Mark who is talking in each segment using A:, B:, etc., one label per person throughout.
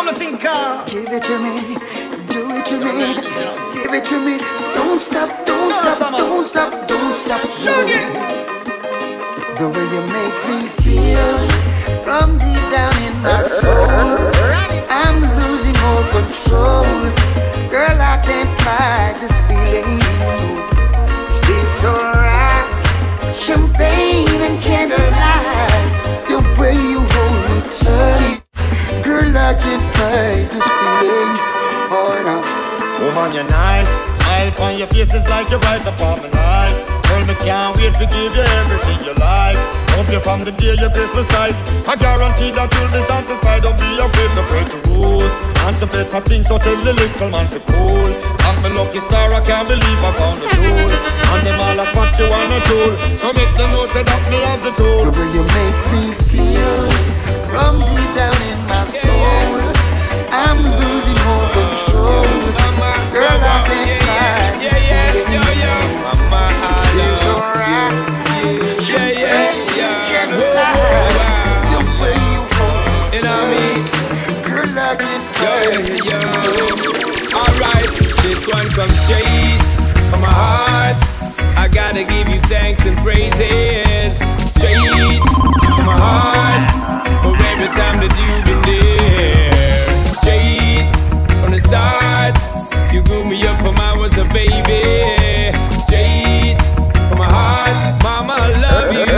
A: sound of thinker.
B: Give it to me, do it to me, give it to me. Don't stop, don't stop, don't stop, don't stop. The way you make me feel from deep down in my soul, I'm losing all control. Girl, I can't fight this feeling. It feels so right. Champagne and candlelight, the way you hold me tight. Girl, I can't fight this feeling. Oh no.
C: Woman, you're nice. Smile on your face is like you're right upon my life. Girl, me can't wait to give you everything you like. Hope you from the day your Christmas sight. I guarantee that you'll be satisfied. Don't be afraid to break the rules and to better things, so tell the little man to cool. I'm the lucky star, I can't believe I found the tool. And them all that's what you wanna tool. So make them know say that me have the tool.
B: The way you make me feel from deep down in my soul, I'm losing all control. Girl, I can't fight this feeling. It's alright. The way you hold me tight. Girl, I can't fight this feeling.
D: Alright, this one comes straight from my heart. I gotta give you thanks and praises. Straight from my heart for every time that you've been there. Straight from the start, you grew me up from I was a baby. Straight from my heart, mama, I love you,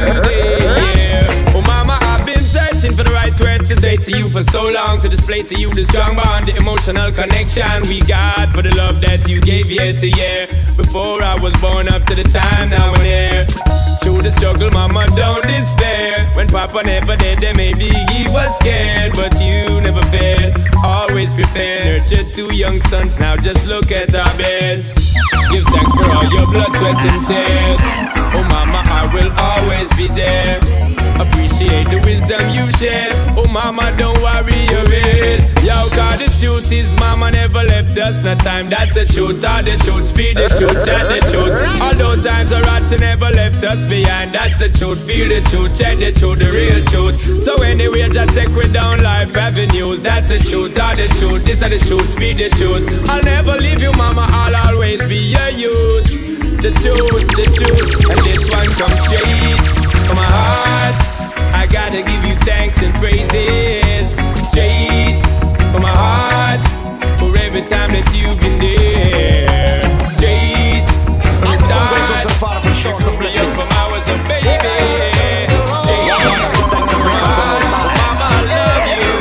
D: yeah. Oh mama, I've been searching for the right word to say to you for so long, to display to you the strong bond, the emotional connection we got for the love that you gave year to year. Before I was born up to the time now and here. Through the struggle, mama, don't despair. When papa never did, then maybe he was scared, but you never failed, always prepared. Nurtured two young sons, now just look at our beds. Give thanks for all your blood, sweat and tears. Oh mama, I will always be there. Appreciate the wisdom you shared. Oh mama, don't worry your head. Yo, cause the truth is mama never left us. No time, that's the truth. All the truth, speed the truth, chat the truth. Although times are hard, she never left us behind. That's the truth, feel the truth, check the truth, the real truth. So anyway, just take we down life avenues. That's the truth, all the truth, this is the truth, speed the truth. I'll never leave you mama, I'll always be your youth. The truth, and this one comes straight from my heart. I gotta give you thanks and praises. Straight from my heart for every time that you've been there. Straight from the start, you grew me up from I was a baby. Straight from my heart, mama, I love you,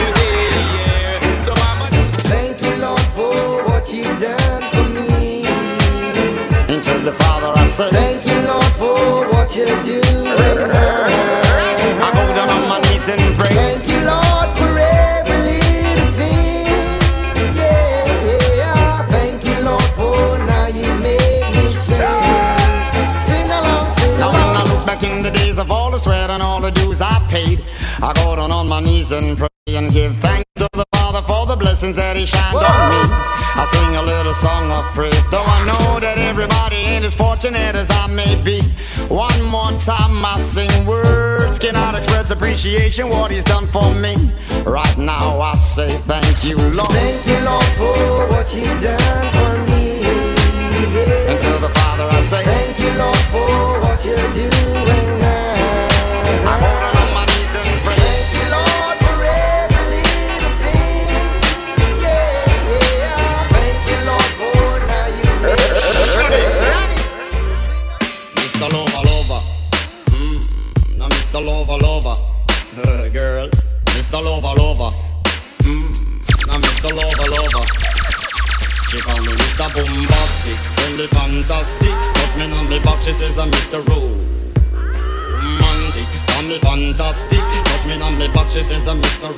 D: yeah. So mama,
B: thank you, Lord, for what you've done for me.
C: And to the Father I say,
B: thank you, Lord, for what you're doing now.
C: I go down on my knees and pray.
B: Thank you, Lord, for every little thing. Yeah. Thank you, Lord, for now you made me sing. Sing along, sing along.
C: Now when I look back in the days of all the sweat and all the dues I paid, I go down on my knees and pray and give thanks to the Father for the blessings that He shined on me. I sing a little song of praise, though I know that everybody ain't as fortunate as I may be. One more time I sing, words cannot express appreciation what He's done for me. Right now I say thank you, Lord.
B: Thank you, Lord, for what you've done for me. Yeah.
C: And to the Father I say,
B: thank you, Lord, for what you're doing now.
C: I go down on my knees and pray.
B: Thank you, Lord, for every little thing. Yeah. Thank you, Lord, for now you made
C: Mr. Lover, now Mr. Lover, girl, Mr. Lover, now Mr. Lover. She call me Mr. Bombastic, tell me fantastic. Touch me on me back, she says I'm Mr. Romantic. Call me fantastic, touch me on me back, she says I'm Mr.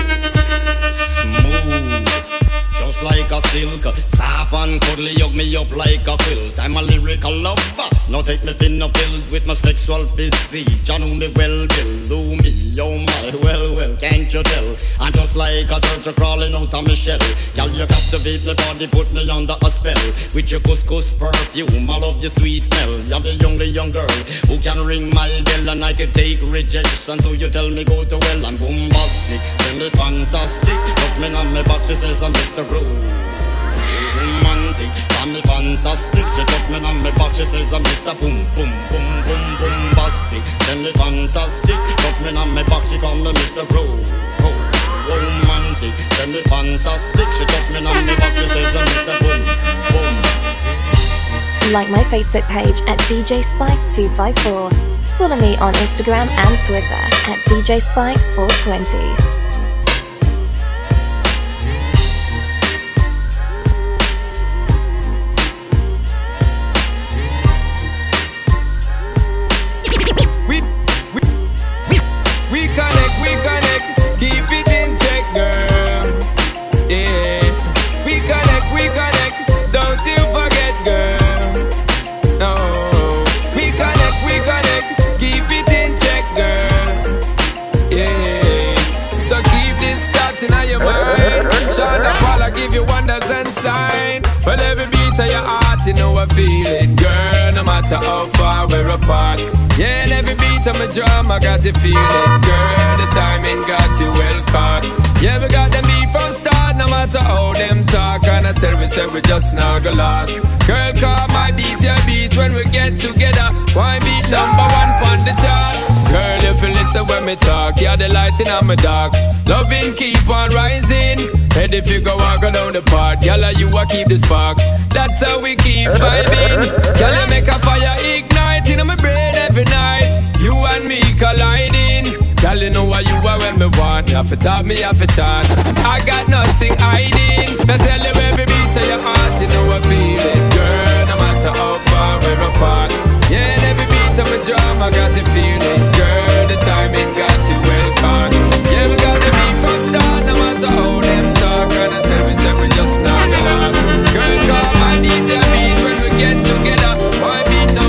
C: Smooth, just like a silk, soft and cuddly, hug me up like a quilt. I'm a lyrical lover, now take me thin or filled with my sexual physique. You know me well, do me, oh my, well, can't you tell? I'm just like a turtle crawling out of my shell. Girl, you captivate my body, put me under a spell. With your couscous perfume, I love your sweet smell. You're the only young girl who can ring my bell, and I can take rejection. So you tell me go to well, I'm bombastic, tell me fantastic. touch me on my back, she says I'm Mr. Romantic, I'm me fantastic. She touch me on my back, she says I'm Mr. Boom, boom, boom, boom, bombastic. Tell me fantastic, touch me on my back, she call me Mr. Romantic. Tell me fantastic, she touch me on my back, she says I'm Mr. Boom, boom.
A: Like my Facebook page at DJ Spike 254. Follow me on Instagram and Twitter at DJ Spike 420.
D: We connect, keep it in check, girl. Yeah, we connect, don't you forget, girl. No, we connect, keep it in check, girl. Yeah, so keep this thought in your mind. Shut up while I give you wonders and sign. Well, every beat of your heart, you know I feel it, girl. No matter how far we're apart. Yeah, and every beat of my drum, I got to feel it, girl. The timing got you well caught. Yeah, we got the beat from start, no matter how them talk. And I tell me, say we just not go lost. Girl, call my beat your beat when we get together. Why beat #1 on the chart? Girl, if you listen when me talk, you're the light in my dark. Loving keep on rising. Head if you go walk down the path, girl, you a keep the spark. That's how we keep vibing. Girl, you make a fire ignite in my brain every night. You and me colliding. Girl, you know what you are when me want. You have to talk, me have to chant. I got nothing hiding. I tell you every beat of your heart, you know I feel it, girl. No matter how far we're apart. Yeah, and every beat of my drum, I got to feel it, girl. The timing got you well caught. Yeah, we got the beat from start, no matter how them talk. And I tell me, say we just not the last. Girl, call my DJ beat when we get together. Why beat #1?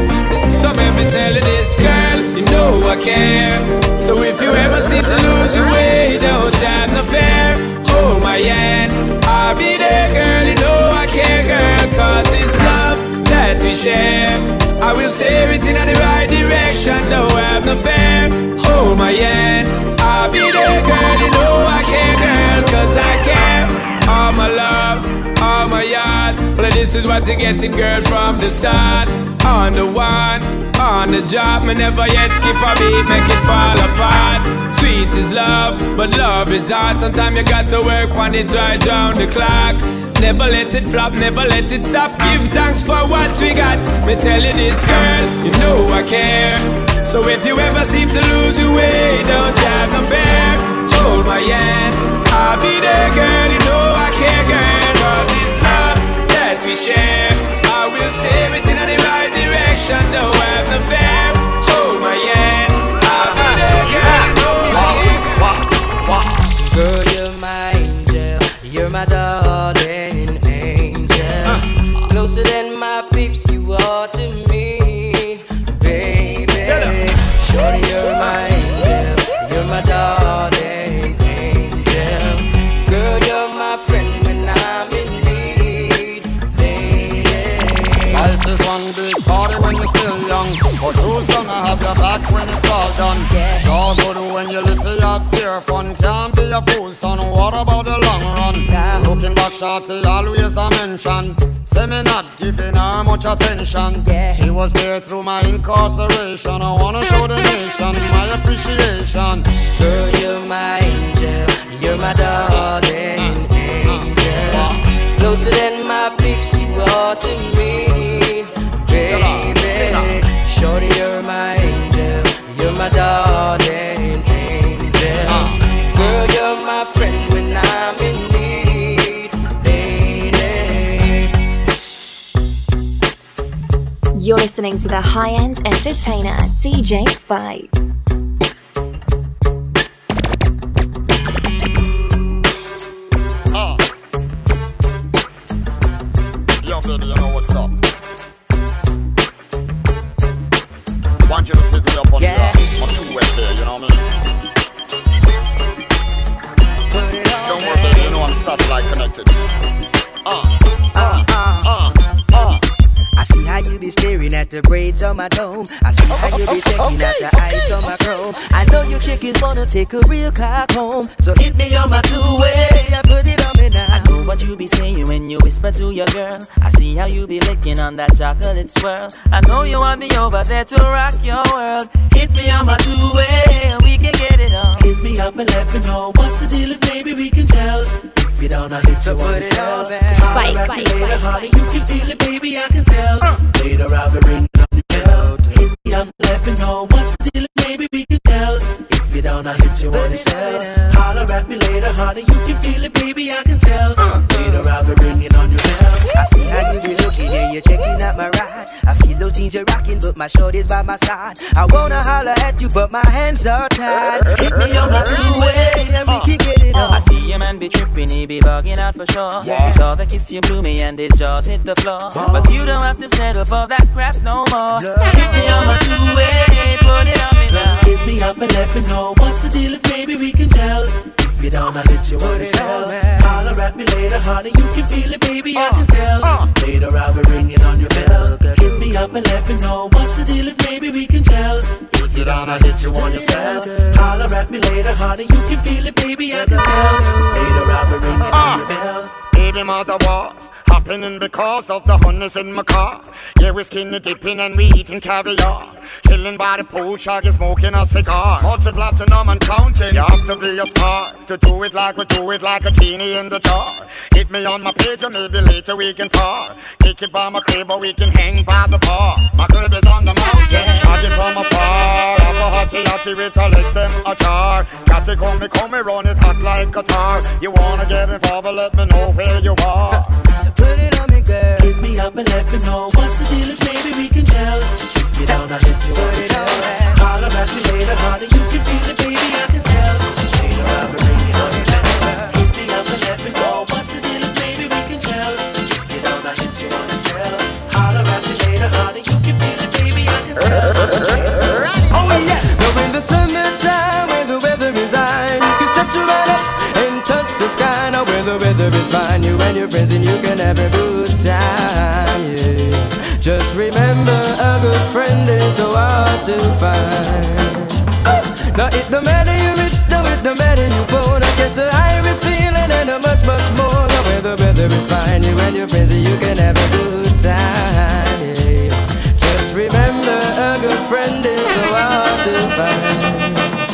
D: So let me tell you this, girl, you know I care. So if you ever seem to lose your way, don't have no fear. Hold my hand, I'll be there, girl, you know I care, girl. Cause this love that we share, I will steer it in the right direction, don't have no fear. Hold my hand, I'll be there, girl, you know I care, girl. Cause I care, all my love, all my yard. Well, this is what you're getting, girl, from the start. On the one, on the job, me never yet skip a beat, make it fall apart. Sweet is love, but love is hard. Sometimes you got to work on it right down the clock. Never let it flop, never let it stop. Give thanks for what we got. Me tell you this, girl, you know I care. So if you ever seem to lose your way, don't have no fear. Hold my hand, I'll be there, girl, you know I care, girl. All this love that we share, I will steer it in the right direction, don't have no fear. Hold my hand, I'll be there, girl, you know I care.
B: Girl, you're my angel, you're my darling angel. Closer than my peeps, you are to me, baby. Shorty, you're my angel, you're my darling angel. Girl, you're my friend when I'm in need, baby.
C: Life is one big party when you're still young, but who's gonna have your back when it's all done? Sure good when you live for your pure fun. Can't be a fool, son, what about the long run? Looking back, shorty, always a mention. Say me not giving her much attention. She was there through my incarceration. I wanna show the nation my appreciation.
B: Girl, you're my angel, you're my darling angel. Closer than my peeps, you are to me, baby. Shorty, you're my angel, you're my darling angel. Girl, you're my friend when I'm in need, lady.
A: You're listening to the high-end entertainer, DJ Spike.
C: Yo, baby, you know what's up? Want you to sit me up on the two-way there, you know what I mean? Don't worry, baby, you know I'm satellite connected.
B: I see how you be staring at the braids on my dome. I see how you be checking out the ice on my chrome. I know you chickens wanna take a real cock home, so hit me on my two-way.
E: say when you whisper to your girl. I see how you be licking on that chocolate swirl. I know you want me over there to rock your world. Hit me on my two-way, we can get it on.
F: Hit me up and let me know what's the deal, if maybe we can tell. If you don't, I hit you on the cell.
A: Spike,
F: Spike, later, honey, you can feel it, baby, I can tell. Later, I'll be ringing on your bell. Hit me up and let me know what's the deal, if maybe we can tell. If you don't, I hit you on the cell. Holler at me later, honey, you can feel it, baby, I can tell. Later, I'll be ringing on your bell.
G: I see how you be looking, yeah, you're checking out my ride. I feel those jeans you're rocking, but my shorty's by my side. I wanna holler at you, but my hands are tied.
E: Hit me on my two-way,
G: and we can get it on.
E: I see your man be tripping, he be bugging out for sure. He saw the kiss you blew me and his jaws hit the floor. But you don't have to settle for that crap no more. Hit me on my two-way, put it on me now.
F: Hit me up and let me know what's the deal, if maybe we can tell. If you don't, I hit you on the cell. Holler at me later, honey, you can feel it, baby, I can tell. Later, I'll be ringing on your bell. Hit me up and let me know what's the deal, if maybe we can tell. If you don't, I hit you on your cell. Holler at me later, honey, you can feel it, baby, I can tell. Later, I'll be ringing on your bell.
C: Baby mother was happening because of the honeys in my car. Yeah, we skinny dipping and we eating caviar. Chilling by the pool, shaggy smoking a cigar. Multi-platinum and counting, you have to be a star to do it like we do it, like a genie in the jar. Hit me on my page and maybe later we can par. Kick it by my crib or we can hang by the bar. My crib is on the mountain, shaggy from afar. Have a hottie with her legs, them ajar. Catty come me, run it hot like a tar. You wanna get involved, let me know where you are.
G: Put it on me, girl.
F: Hit me up and let me know what's the deal, if maybe we can tell. If you don't, I hit you on the cell. Holler at me later, honey, you can feel it, baby, I can tell. Later, I'll be ringing on your bell. Hit me up and let me know what's the deal, if maybe we can tell. If you don't, I hit you on the cell. Holler at me later, honey, you can feel it, baby, I can tell.
G: Oh yes. Now in the summertime, when the weather is high, you can stretch your right up and touch the sky. Now when the weather is fine, you and your friends and you can have a good time, yeah. Just remember, a good friend is so hard to find. Now it don't matter you rich, now it don't matter you poor. I guess the higher we feeling and a much, much more. Now when the weather is fine, you and your friends and you can have a good time, yeah. Just remember, a good friend is so hard to find.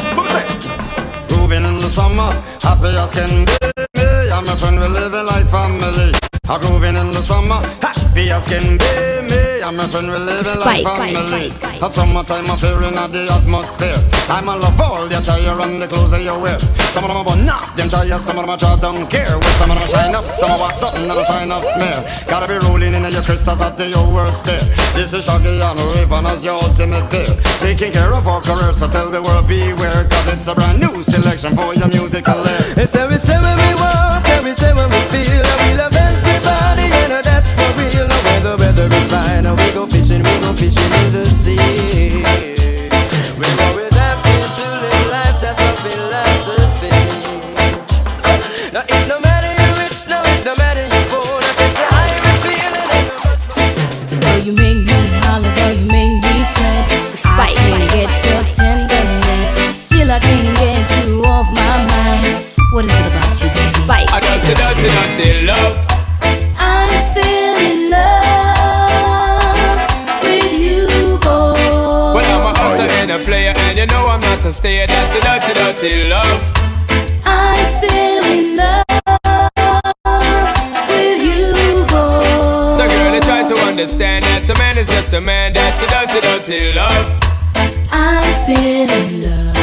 C: Grooving in the summer, happy as can be. Me and my friend, we live like family. I'm grooving in the summer, happy as can be. Me and my friend, we live like family. A summertime affair in the atmosphere. I'm a love all the attire and the clothes that you wear. Some of them are not them tires, some of them are don't care. With some of them shine up, some of them something that a sign of smear. Gotta be rolling in your crystals at the your worst day. This is Shaggy and Raven as your ultimate pair. Taking care of our careers, so tell the world beware. Cause it's a brand new selection for your musical lair.
G: It's how we say when we want, how we say when we feel. And we love everybody, and that's for real. Now when the weather is fine, and we go fishing in the sea. We're always happy to live life, that's our philosophy. Now it no matter you rich, now it no matter you poor. I guess the higher we feeling and the much more.
H: Though you make me holler, though you make me sweat, I can't get your tenderness. Still I can't get you off my mind. What is it about you, baby?
A: Spike.
D: I got to dirty love.
H: I'm still in love with you, boy.
D: Well, I'm a hustler and a player, and you know I'm not a stayer. That's a dirty love.
H: I'm still in love with you, boy.
D: So girl, I try to understand that a man is just a man. That's a dirty love.
H: I'm still in love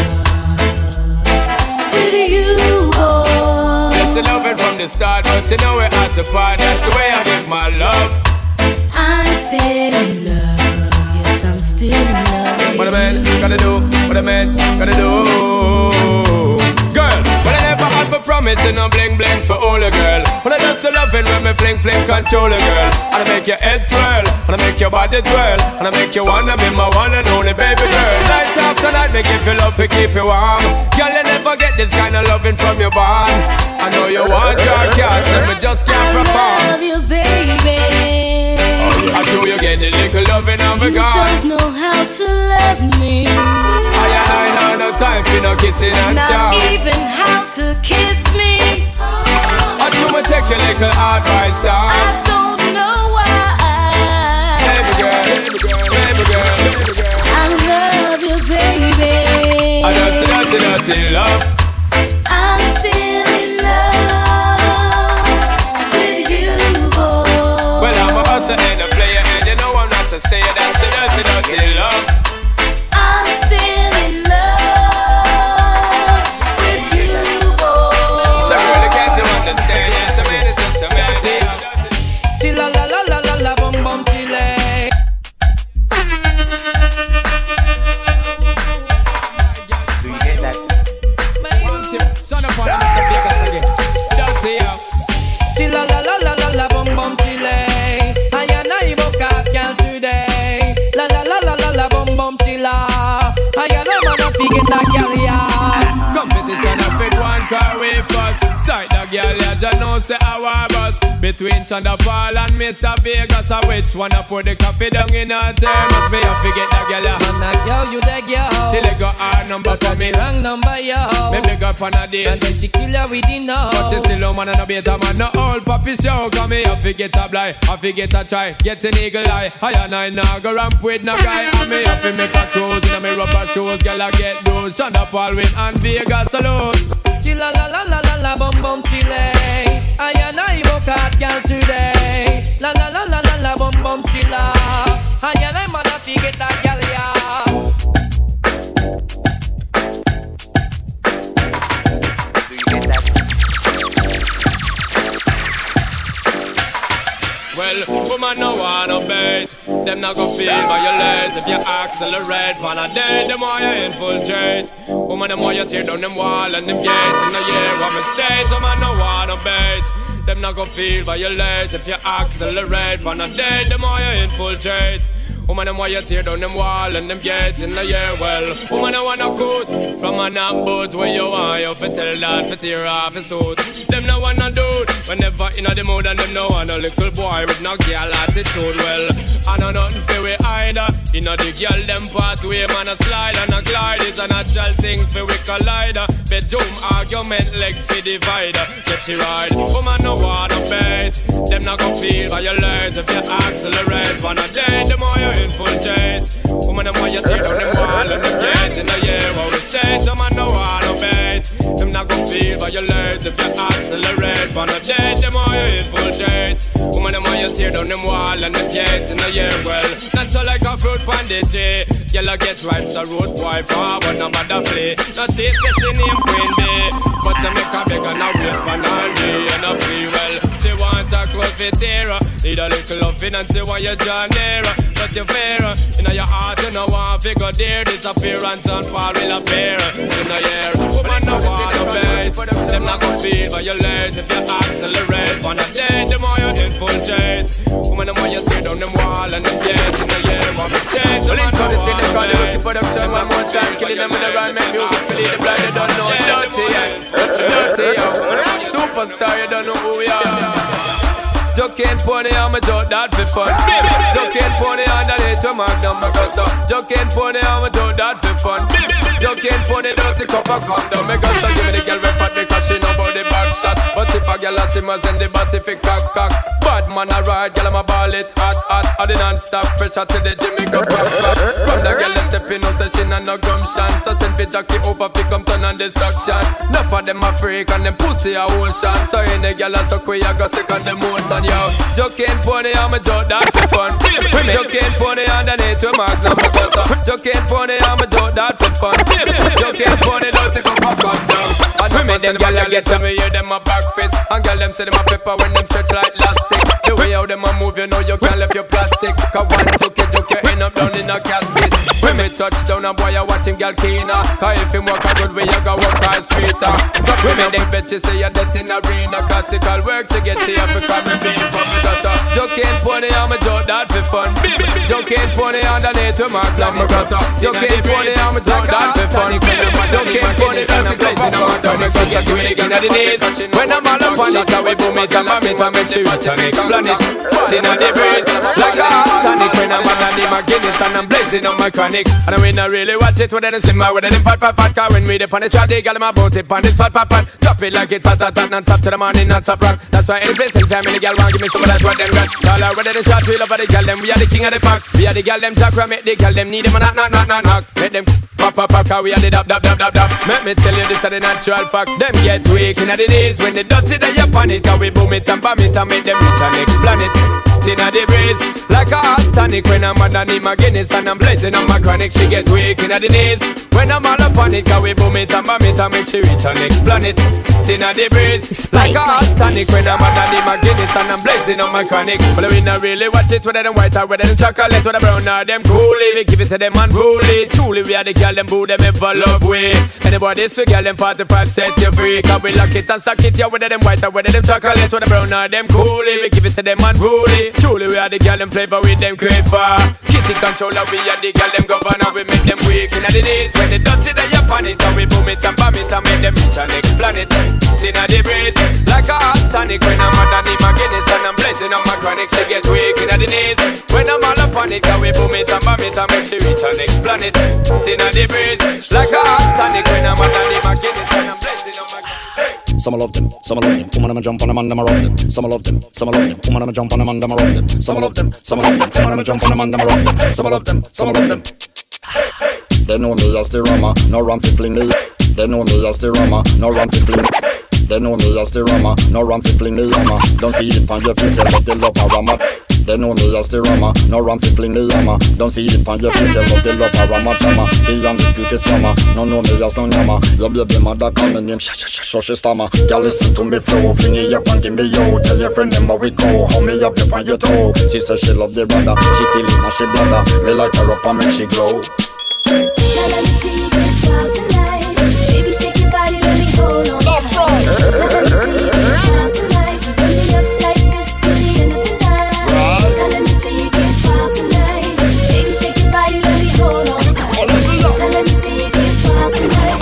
H: with you, boy.
D: That's the loving from the start, but you know we're at the part. That's the way I give my love.
H: I'm still in love. Yes, I'm still in love.
D: What a man gotta do, what a man gotta do. Girl, well I never had for promising no bling bling for all a girl. But I just love it when me fling control a girl. And I make your head swirl, and I make your body twirl, and I make you wanna be my one and only baby girl. Night after night, make you feel love to keep you warm. Girl, you never get this kind of loving from your bond. I know you want your cat, and me just can't perform.
H: I love you, baby.
D: I know you get the little loving of a
H: You
D: girl.
H: don't know how to love me.
D: I know no time for no kissing and chow.
H: Not even how to kiss me.
D: I do me take your little advice, dog.
H: I don't know why.
D: Baby girl.
H: I love you, baby.
D: I dirty love.
H: I'm still in love with you, boy.
D: Well, I'm a hustler and a player, and you know I'm not to say that's the dirty love.
H: I'm still in love with you, boy.
D: So really can't you understand? Yes, the man is just a man.
G: Chilla la la la la la bum bum chile.
I: Do you get that?
D: Son of a Vegas again. Dirty up.
G: Chilla la la la la la bum bum chile. I and I book up girl today. La la la la la la bum bum chilla. I and I wanna figure that girl ya.
D: Competition a fit one car way first. Side the girl ya just know say our bus. Between Thunderfall and Mr. Vegas, which one I put the coffee down in her thermos? Me I forget the girl ya.
G: And that girl, you the girl.
D: She got her number for me.
G: Wrong number, yo.
D: Me big up on a date.
G: And then she kill her with the no.
D: But she still a man and a beta man. No old puppy show. Come me I forget a blind. I forget a try. Get an eagle eye. I and I now go ramp with no guy. And me have to make a cruise. In a me rubber shoes. Girl I get those. Thunderfall win and Vegas alone.
G: Chilla la la la la la bum bum chile. I and I book out girl today. La la la la la la bum bum chilla. I and I wanna forget that girl ya.
I: Do you get that?
D: Well, woman no wanna bait. Them not gon' feel violate. If you accelerate on a day, the more you infiltrate. Woman, the more you tear down them wall and them gates. In a year, what mistake? Woman no wanna bait. Them not gon' feel violate. If you accelerate on a day, the more you infiltrate. Woman, them why you tear down them wall and them gates in the year. Well, woman, I wanna cut from a nap boat where you are. You fi tell that fi tear off his suit. Them no wanna do it whenever in the mood, and them no want a little boy with no girl attitude. Well, I know nothing fi we either. You know the girl them pathway, man a slide and a glide is a natural thing fi we collider. Bedroom argument leg fi divider. Get you right, woman no wanna bait. Them not gon' feel violate if you accelerate on a day. The more you infiltrate, woman them why you tear down them wall and them gates in the year how we state. Them no wanna bait. Them not gon' feel violate if you accelerate on a day. The more you infiltrate, woman them why you tear down them wall and them gates in the year. Well, natural like a fruit pandity. Yellow get ripe, so road boy forward, no matter flee. No safe, she name Queen Bee, but to make a beg and a wait for Nandi and a free well. She want a close fit era, need a little loving and she want you draw nearer. But you fear, in your heart you know want figure there. Disappearance and fall will appear in the year. Woman no want to bait, them not gon' feel violate if you accelerate on a day. The more you infiltrate, woman the more you tear down them wall and them gates in the year. What mistake, the man no want to bait. Production one more time, killing them with the rhyme and music. Till the blind they don't know dirty, superstar you don't know who we are. Joke and pony on my joke that for fun. Joke and pony on the little magnum because joke and pony on my joke that for fun. Joke and pony dirty cup of condom because give me the girl with fat because she know about the back shot. But if a girl a simmers in the body fi cock. Bad man a ride, girl I'm a ball it hot. Or the non-stop pressure to the Jimmy go pop. From the girl that step in, no say she not no gumption. So send fi jockey over fi come turn on destruction. Enough of them a freak and them pussy a ocean. So any girl a suck we a go sick on the motion. Yo, joke and pony on my joke that for fun. Joke and pony underneath your magnum because joke and pony on my joke that for fun. Joke and pony don't take up a condom. And women them gyal get to me hear them a back fist. And gyal them say them a pepper when them stretch like elastic. The way how them a move you know you can't left your plastic. Cause one joke you end up down in a casket. When me touch down a boy I watch him gyal keener. Cause if him walk a good way you go walk high streeter. Women them bet you say you're dead in arena. Classical work she get to Africa me be. Joke and pony on my joke that for fun. Joke and pony underneath to my club. Joke and pony on my joke that for fun. Joke and pony on the place in my tummy. Cause I give it again at the knees. When I'm all up on it, I will boom it and bomb it and make she watch and explain it. In a the breeze. Like a hot tonic when I'm on the Guinness and I'm blazing on my chronic. And I mean I really watch it with them simmer, with them fat car. When we dip on the track, they got them about it on this fat. Drop it like it's hot, non stop to the morning, non stop rock. That's why any place, anytime, any girl want give me some of that what them got. All out whether the shot, we love the girl them. We are the king of the pack. We are the girl them talk, make the girl them need them and knock. Make them pop, cause we are the dab. Let me tell you this is the natural fact. Them get weak in the knees when they dust it, they up on it. Cause we boom it and bam it and make them reach and next planet. Inna the breeze, like a hot tonic when I'm underneath my Guinness and I'm blazing on my chronic. She get weak inna the knees when I'm all up on it. Cause we boom it and bam it and make she reach her next planet. Inna the breeze, like a hot tonic when I'm underneath my Guinness and I'm blazing on my chronic. But we not really watch it whether them white or whether them chocolate, whether brown or them coolie. We give it to them unruly. Truly we are the girl them boo them ever love we. Anybody this we girl them 45 set you free. Cause we lock it and suck it, yeah, whether them white or whether them chocolate, whether brown or them coolie. We give it to them unruly. Truly we are the girl them flavor with them crave for. Kitty controller, we are the girl them governor. We make them weak in the knees when they dust it they up on it. And we boom it and bam it and make them reach our next planet. Inna the breeze, like a hot tonic when I'm underneath my Guinness and I'm blazing on my chronic. She get weak in the knees when I'm all up on it. Cause we boom it and bam it and make she reach our next planet. Inna the breeze, like a hot tonic when I'm underneath my Guinness and I'm blazing on my chronic.
C: Some love them, some love them. Woman, I'ma jump on them and I'ma rock them. Some love them, some love them. Woman, I'ma jump on them and I'ma rock them. Some love them, some love them. Woman, I'ma jump on them and I'ma rock them. Some love them, some love them. They know me as the rummer, no rum fi fling me. They know me as the rummer, no rum fi fling me. They know me as the rummer, no rum fi fling me hammer. Don't see it on your face, you love the love a rummer. They know me as the rummer, no rum fi fling me hammer. Don't see it on your face, you love the love a rummer chama. The undisputed summer, no know me as no yama. Your baby mother call me name, so she stammer. Girl listen to me flow, fling it up and give me yo. Tell your friend them how we go, how me up on your toe. She say she love the brother, she feel it now she bladder. Me light her up and make she glow.
J: Now let me see you get wild tonight. Baby, shake your body, let me hold on.
C: That's right.
J: Now let me see you get wild tonight. Bring me up like this till the end of the night. Now let me see you get wild tonight. Baby, shake your body, let me hold on tight. Now let me see you get wild tonight.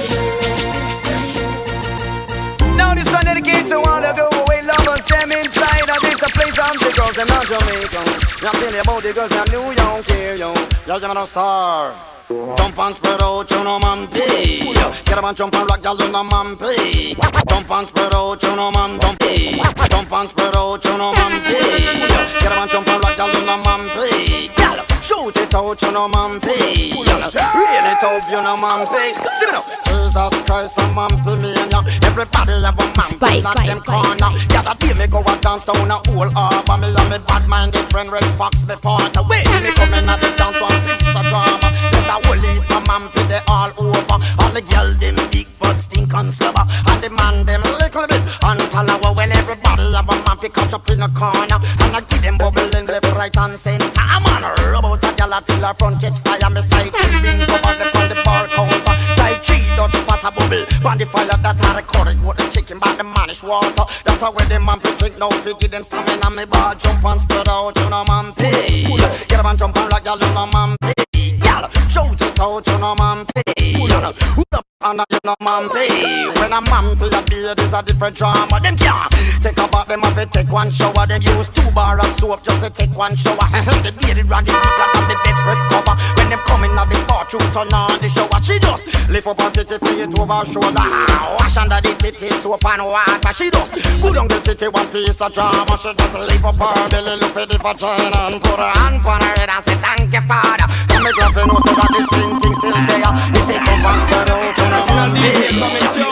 G: Now this one dedicated to all the go away lovers, them inside of this a place I'm the girls, them not Jamaican. I'm telling you about the girls, them New York here, yo. Y'all give me no star. Jump and spread out, you know man pay. Get up and jump and rock, y'all you know man pay. Jump and spread out, you know man jump pay. Jump and spread out, you know man pay. Get up and jump and rock, y'all you know man pay. Shoot it out, you know man pay. Rain it up, you know man pay. See me now. Jesus Christ, a man pay me and ya. Everybody have a man pay at them corner. Yeah, that day me go and dance down a whole harbor. Me and me bad-minded friend Red Fox me partner. Wait, me coming at the dance one piece of drama. The whole heap of man pay they all over. All the girl them big butt stink and slobber. And the man them little bit and follow. Well everybody have a man pay catch up in the corner. And I give them bubbling left, right and center. I'm on a robot a gal till her front catch fire. Me side tree bingo on the bar counter. Side tree dodge pot a bubble. On the fire that I recorded with the chicken by the manish water. That's how where the man pay drink now. Fi give them stamina me bar jump and spread out. You know man pay. Get up and jump and like gal you know man pay. Shout it out, you know man pay. Who the and you know man pay. When a man pay a beard is a different drama. Them can't take a bath, them have to take one shower. Them use 2 bar of soap just to take one shower. The bearded raggy bigger than the bedspread cover. When them coming at the bathroom, turn on the shower. She just lift up her titty, feet over her shoulder. Wash under the titty, soap and water. She just put on the titty, one piece of drama. She just lift up her belly, look for the vagina, and put her hand on her head and say thank you, Father. Come make love, you know, say that the same thing still there. This is come and spread out, you know.
D: National DJ coming through.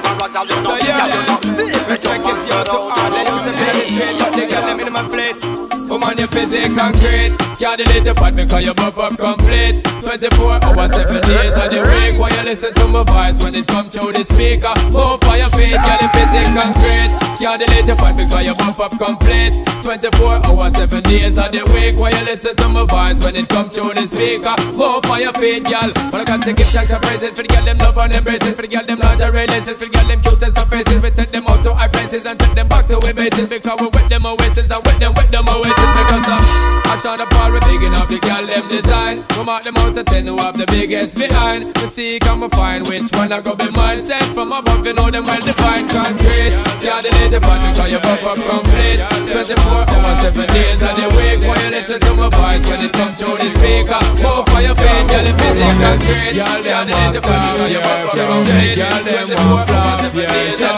D: So yeah, respect is yours to all. They use to penetrate, but they got them in my plate. Woman, your physique concrete. Can't delete the part because you buff up complete. 24 hours, 7 days of the week. While you listen to my vibes when it comes through the speaker. Move for your feet, girl, your physique concrete. Can't delete the part because you buff up complete. 24 hours, 7 days of the week. While you listen to my vibes when it comes through the speaker. Move for your feet, girl. But I got to give thanks and praises for the girl them love and embraces. For the girl them lingerie laces. For the girl them cute and some faces. We take them out to our places and take them back to our bases. Because we wet them oasis and wet them oasis. Because I shine apart, we're big enough to girl them design. We mark them out to 10 who have the biggest behind. We see, come and find which one I go be mine. Sent from above, you know them well defined. Concrete, can't delete the fun because you buff up complete. 24 hours, 7 days of the week. Why you listen to my voice when it comes through the speaker? Move for your feet, girl, the physical great. Girl, them want to flop, yeah, girl, them want to flop, yeah.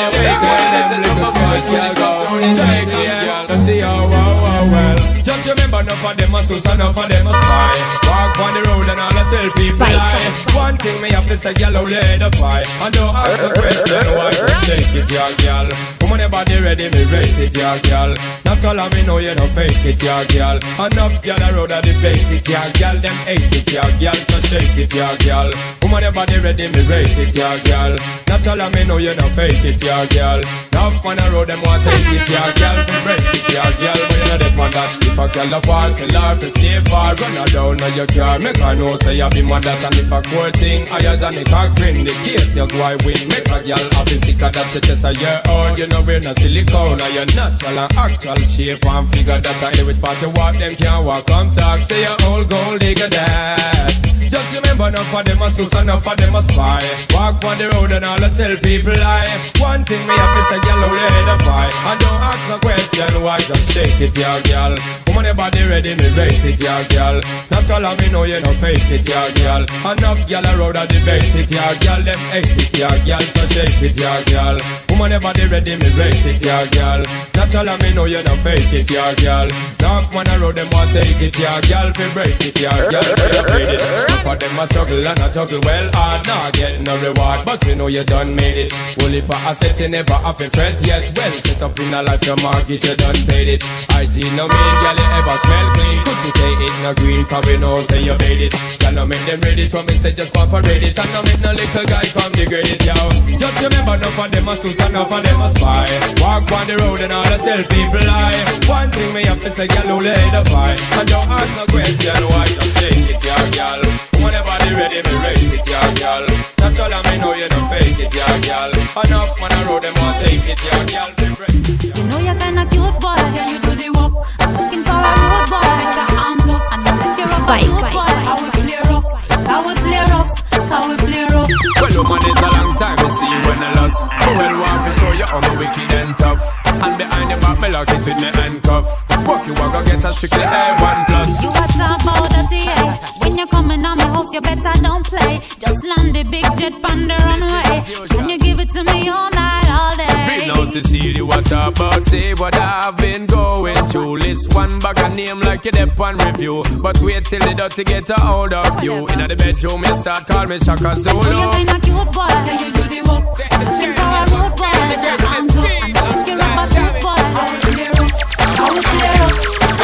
D: Listen to my voice when it comes through the speaker. Girl, let's see how well. Just remember, enough of them a sus, enough of them a spy. Walk on the road and all I tell people lie. One thing me have to say, girl, how you the fight. And don't ask a question, why you shake it, yeah, girl. Woman, your body ready, me rate it, yeah, girl. Not all of me know you don't fake it, yeah, girl. Enough girl a road a debate it, yeah, girl. Them hate it, yeah, girl. So shake it, yeah, girl. Woman, your body ready, me rate it, yeah, girl. Not all of me know you don't fake it, yeah, girl. Enough man a road them want take it, yeah, girl. Me break it, yeah, girl. But you know that man that if a girl a fall, tell her to stay far. Run her down on your car, make her know say you be mad that. And if a cool thing, higher than it can grin. The case you go I win, make a girl happy sick of that. She test of your own, you know we're not silicone. Or your natural and actual shape and figure that. I know which part you walk, them can't walk. Come talk, say your old gold digger that. Just remember, enough of them a sus, enough of them a spy. Walk on the road and all I tell people lie. One thing me have to say, girl, how you head a fight. And don't ask no question, why just shake it, yeah, girl. Woman, your body ready, me rate it, yeah, girl. Not all of me know you no fake it, yeah, girl. Enough girl a road a debate it, yeah, girl. Them hate it, yeah, girl. So shake it, yeah, girl. Woman, your body ready, me rate it, yeah, girl. Not all of me know you no fake it, yeah, girl. Enough man a road them want take it, yeah, girl. Fi break it, yeah, girl. Fi afraid it. For them a struggle and a juggle well hard, not getting no reward, but we know you done made it. Only for asset you never have a fret yet. Well set up in a life your mortgage you done paid it. IG no mean girl you ever smell clean. Could you take it no green cause we know say you made it. Girl no make them ready to me say just go parade it. And no make no little guy come degrade it yo. Just remember enough of them a sus and enough of them a spy. Walk on the road and all I tell people lie. One thing me have to say girl who lay the pie. And don't ask no question why just shake it yeah girl. Whenever they ready, me rate it, yeah, girl. That's all I know you don't fake it, yeah, girl. Enough man I road them want take it, yeah, girl.
H: You know you're kinda cute, boy. Yeah, you do the work. I'm looking for a road boy. Get your arms up and if you're a good boy, I will play rough. I will play rough. I will play rough.
D: Well, woman, it's a long time to see you when I lost. Well, want to show you I'm wicked and tough. And behind your back, me lock it with me handcuff. Walk you walk, go get a strictly A1+.
H: You are talk about the TA. When you're coming on my house, you better don't play. Just land the big jet on the runway. Can you give it to me all night, all day?
D: Real now, Cecilia, what about? Say what I've been going through. List one bag a name like you dep on review. But wait till the dirty get a hold of you. In the bedroom, you start call me Shaka Zulu.
H: You're kinda cute, boy. Yeah, you do the work. I'm looking for a road boy. Get your arms up and if you're a good boy, I will play rough. I will play rough.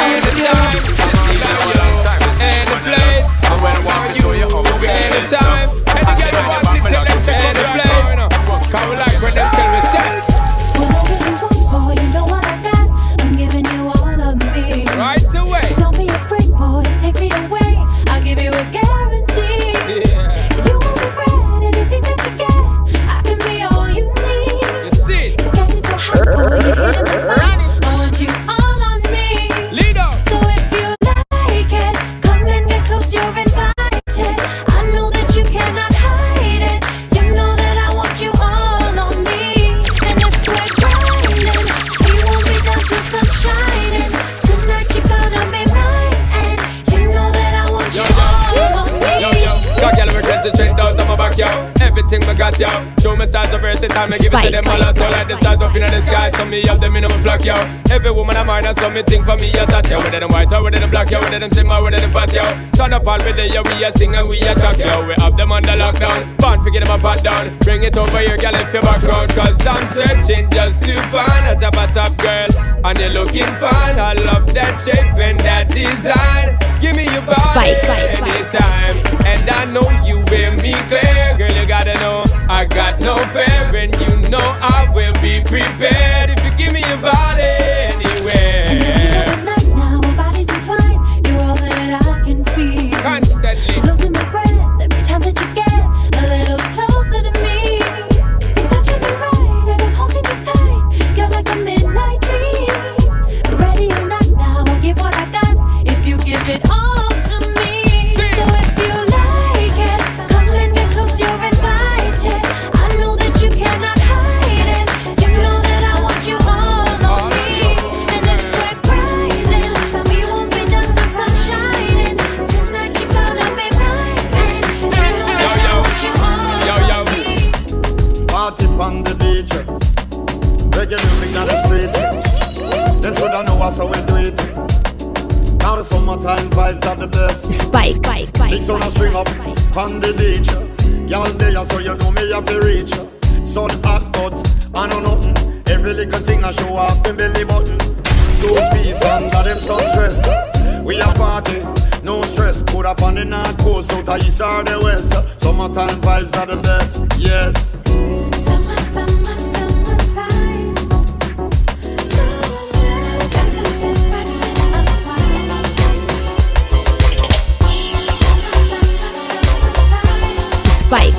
D: And the place, and when want to show you how we anytime. And the girl who wants to tell them to the place. Cause we like when them tell me set.
J: Boy, you know what I got. I'm giving you all of me.
D: Right away.
J: Don't be afraid, boy. Take me away. I'll give you a guarantee. You won't regret anything that you get. I can be all you need.
D: You see?
J: It's getting so hot, boy. You're hitting the spot. I want you all on me.
D: Lead up.
J: So if you like it, come and get close, you're invited. I know that you cannot hide it. You know that I want you all on me. And if we're grinding, we won't be done till sun shining. Tonight you're gonna be mine, and you know that I want you all on me.
D: Got y'all regrets to straight out of my back, yo. Everything me got, yo. Show me sides of versatile, me give it to them all out. So like the stars up in the sky, so me have them in my flock, yo. Every woman I'm mine, so me think for me, yo. That, yo. Whether them white or whether them black, yo. Whether them slim or whether them fat, yo. Turn up all day, yo. We a sing and we a shock, yo. We have them under lockdown. Can't forget them a pat down. Bring it over here, girl, if you background. Cause I'm searching just to find a top girl. And you're looking fine. I love that shape and that design. Give me your body anytime. And I know you wear me clear. Girl, you gotta know I got no fear. And you know I will be prepared. If you give me your body anywhere.
J: Now our bodies entwined. You're all that I can feel.
D: Constantly
J: Losing my breath every time that you get a little closer to me. You're touching me right and I'm holding you tight. You're like a midnight dream. Ready or not now, I'll give what I got. If you give it all to me. So if you like it, come and get close, you're invited. I know that you cannot hide it. You know that I want you all on me.
C: in the street. Them shoulda know us how we do it. Now the summertime vibes are the best.
H: Spike.
C: Big sun a spring up on the beach. Y'all there so you know me have to reach. Sun hot but I know nothing. Every little thing I show off the belly button. 2 piece under them sundress. We a party, no stress. Put up on the north coast, south, east or the west. Summertime vibes are the best, yes.
J: Summertime. Got to sit back and
H: Spike.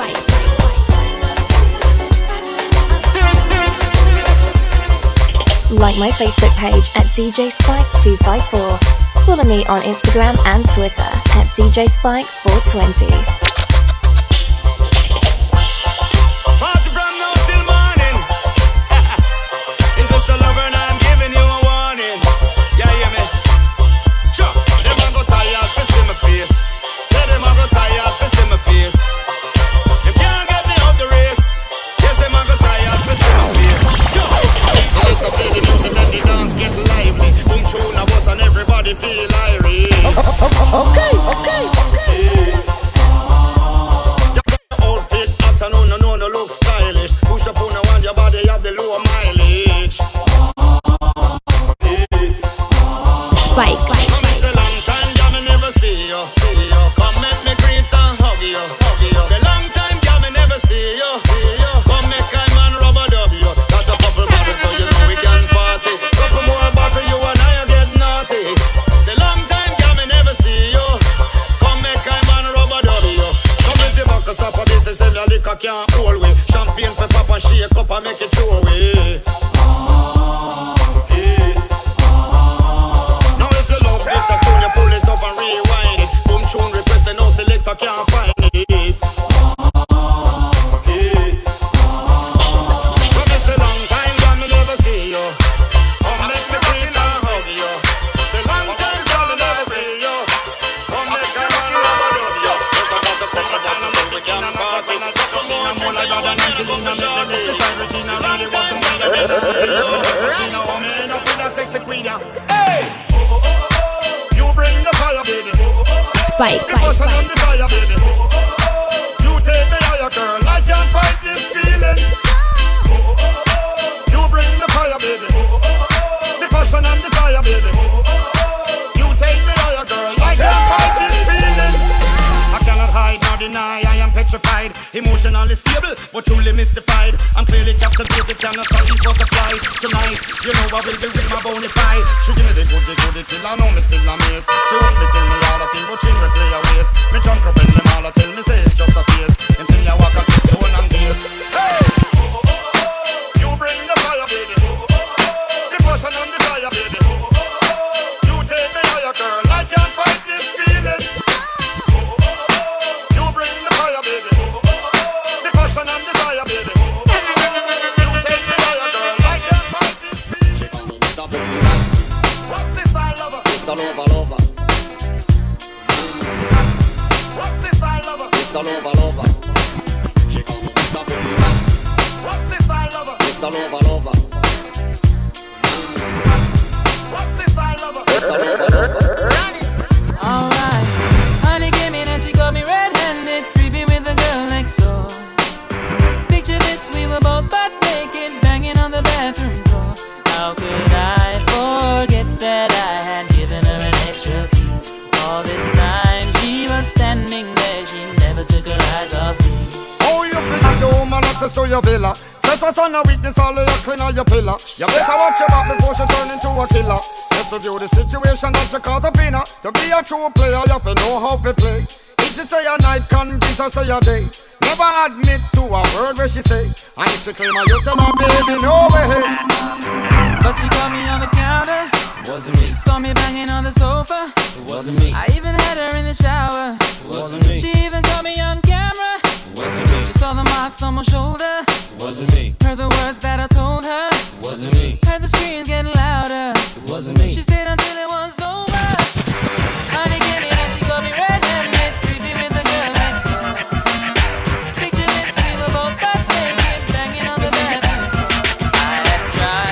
A: Like my Facebook page at DJ Spike 254. Follow me on Instagram and Twitter at DJ Spike 420.
D: Party from now till morning. It's Mr. Lover and I'm giving you a warning. Yeah, hear me? Sure, them a go tired to see my face. Say them a go tired to see my face. Them can't get me out the race. Yes, them a go tired to see my face. So let's play the music, make the dance get lively. Boom tune a bus and everybody feel irate.
H: Okay.
D: Outfit hot and no look stylish. Push up on the one, your body have the low mileage.
H: Spike.
D: Come it's a long time, yeah, me never see you. Come make me greet and hug you. It's a long time, yeah, me never see you. Come make I man rubber dub you. Got a couple bottles so you know we can party. Couple more bottles, you and I get naughty. It's a long time, yeah, me never see you. Come make I man rubber dub you. Come in the back and stop a business, then your liquor can't hold we. Champagne for pop and shake up and make it throw away. Now if you love this a tune, you pull it up and rewind it. Boom tune request, the no selector can't find it. Come it's a long time, girl, me never see you. Come make me greet and hug you. It's a long time, girl, me never see you. Come make a man rubber dub you. Just a got to spend the dance so we can party. Come on, you say you want to go for shorty. Long time, girl, me never see you. Come in up with a sexy queen. Hey! You bring the fire, baby.
H: Spike.
D: The passion and desire, baby. You take me higher, girl. I can't fight this feeling. You bring the fire, baby. The passion and desire, baby. You take me higher, girl. I can't fight this feeling. I cannot hide nor deny. I am petrified, emotionally stable, but truly mystified. I'm clearly captivated, cannot study for the flight. Tonight, you know I will be with my bonafide. She give me the goodie till I know me still amazed. She won't me tell me all the thing, but she will play a waste. Me drunk up in them all, I tell me say it's just a face. Them see me I walk a kiss one and this. Hey! You bring the fire, baby. The passion and desire, baby. You take me higher, girl. I can't fight this feeling. You bring the fire, baby. The passion and desire, baby. You take me higher, girl. I can't fight this feeling. What's this I lover?
C: Mr. Lover.
D: What's this I lover?
C: Mr. Lover. She call me Mr. Boom Bap.
D: What's this I lover?
C: Mr. Lover.
D: What's this I lover?
C: Mr. Lover.
E: Alright, honey came in and she got me red-handed, creepy with the girl next door. Picture this, we were both butt naked, banging on the bathroom floor. How could I forget that I had given her an extra key? All this time she was standing there, she never took her eyes off me.
C: Oh, you feel the woman access to your villa. Trespass on a weakness, all of your clean on your pillar. You better watch your back before she turn into a killer. Just review the situation that you caught up in her. To be a true player, you have to know how to play. If she say a night, convince her say a day. Never admit to a word where she say. And if she claim her, you tell her, baby, no way.
E: But she caught me on the counter.
K: Wasn't me.
E: Saw me banging on the sofa.
K: Wasn't me.
E: I even had her in the shower.
K: Wasn't me.
E: She even caught me on camera.
K: Wasn't me.
E: She saw the marks on my shoulder.
K: Wasn't me.
E: Heard the words that I told her.
K: Wasn't me.
E: Heard the screams getting louder.
K: Wasn't me.
E: She stayed until it was over. Honey came in and she got me red-handed, creepy with the girl next door. Picture this, we were both butt naked, banging on the bathroom. I had tried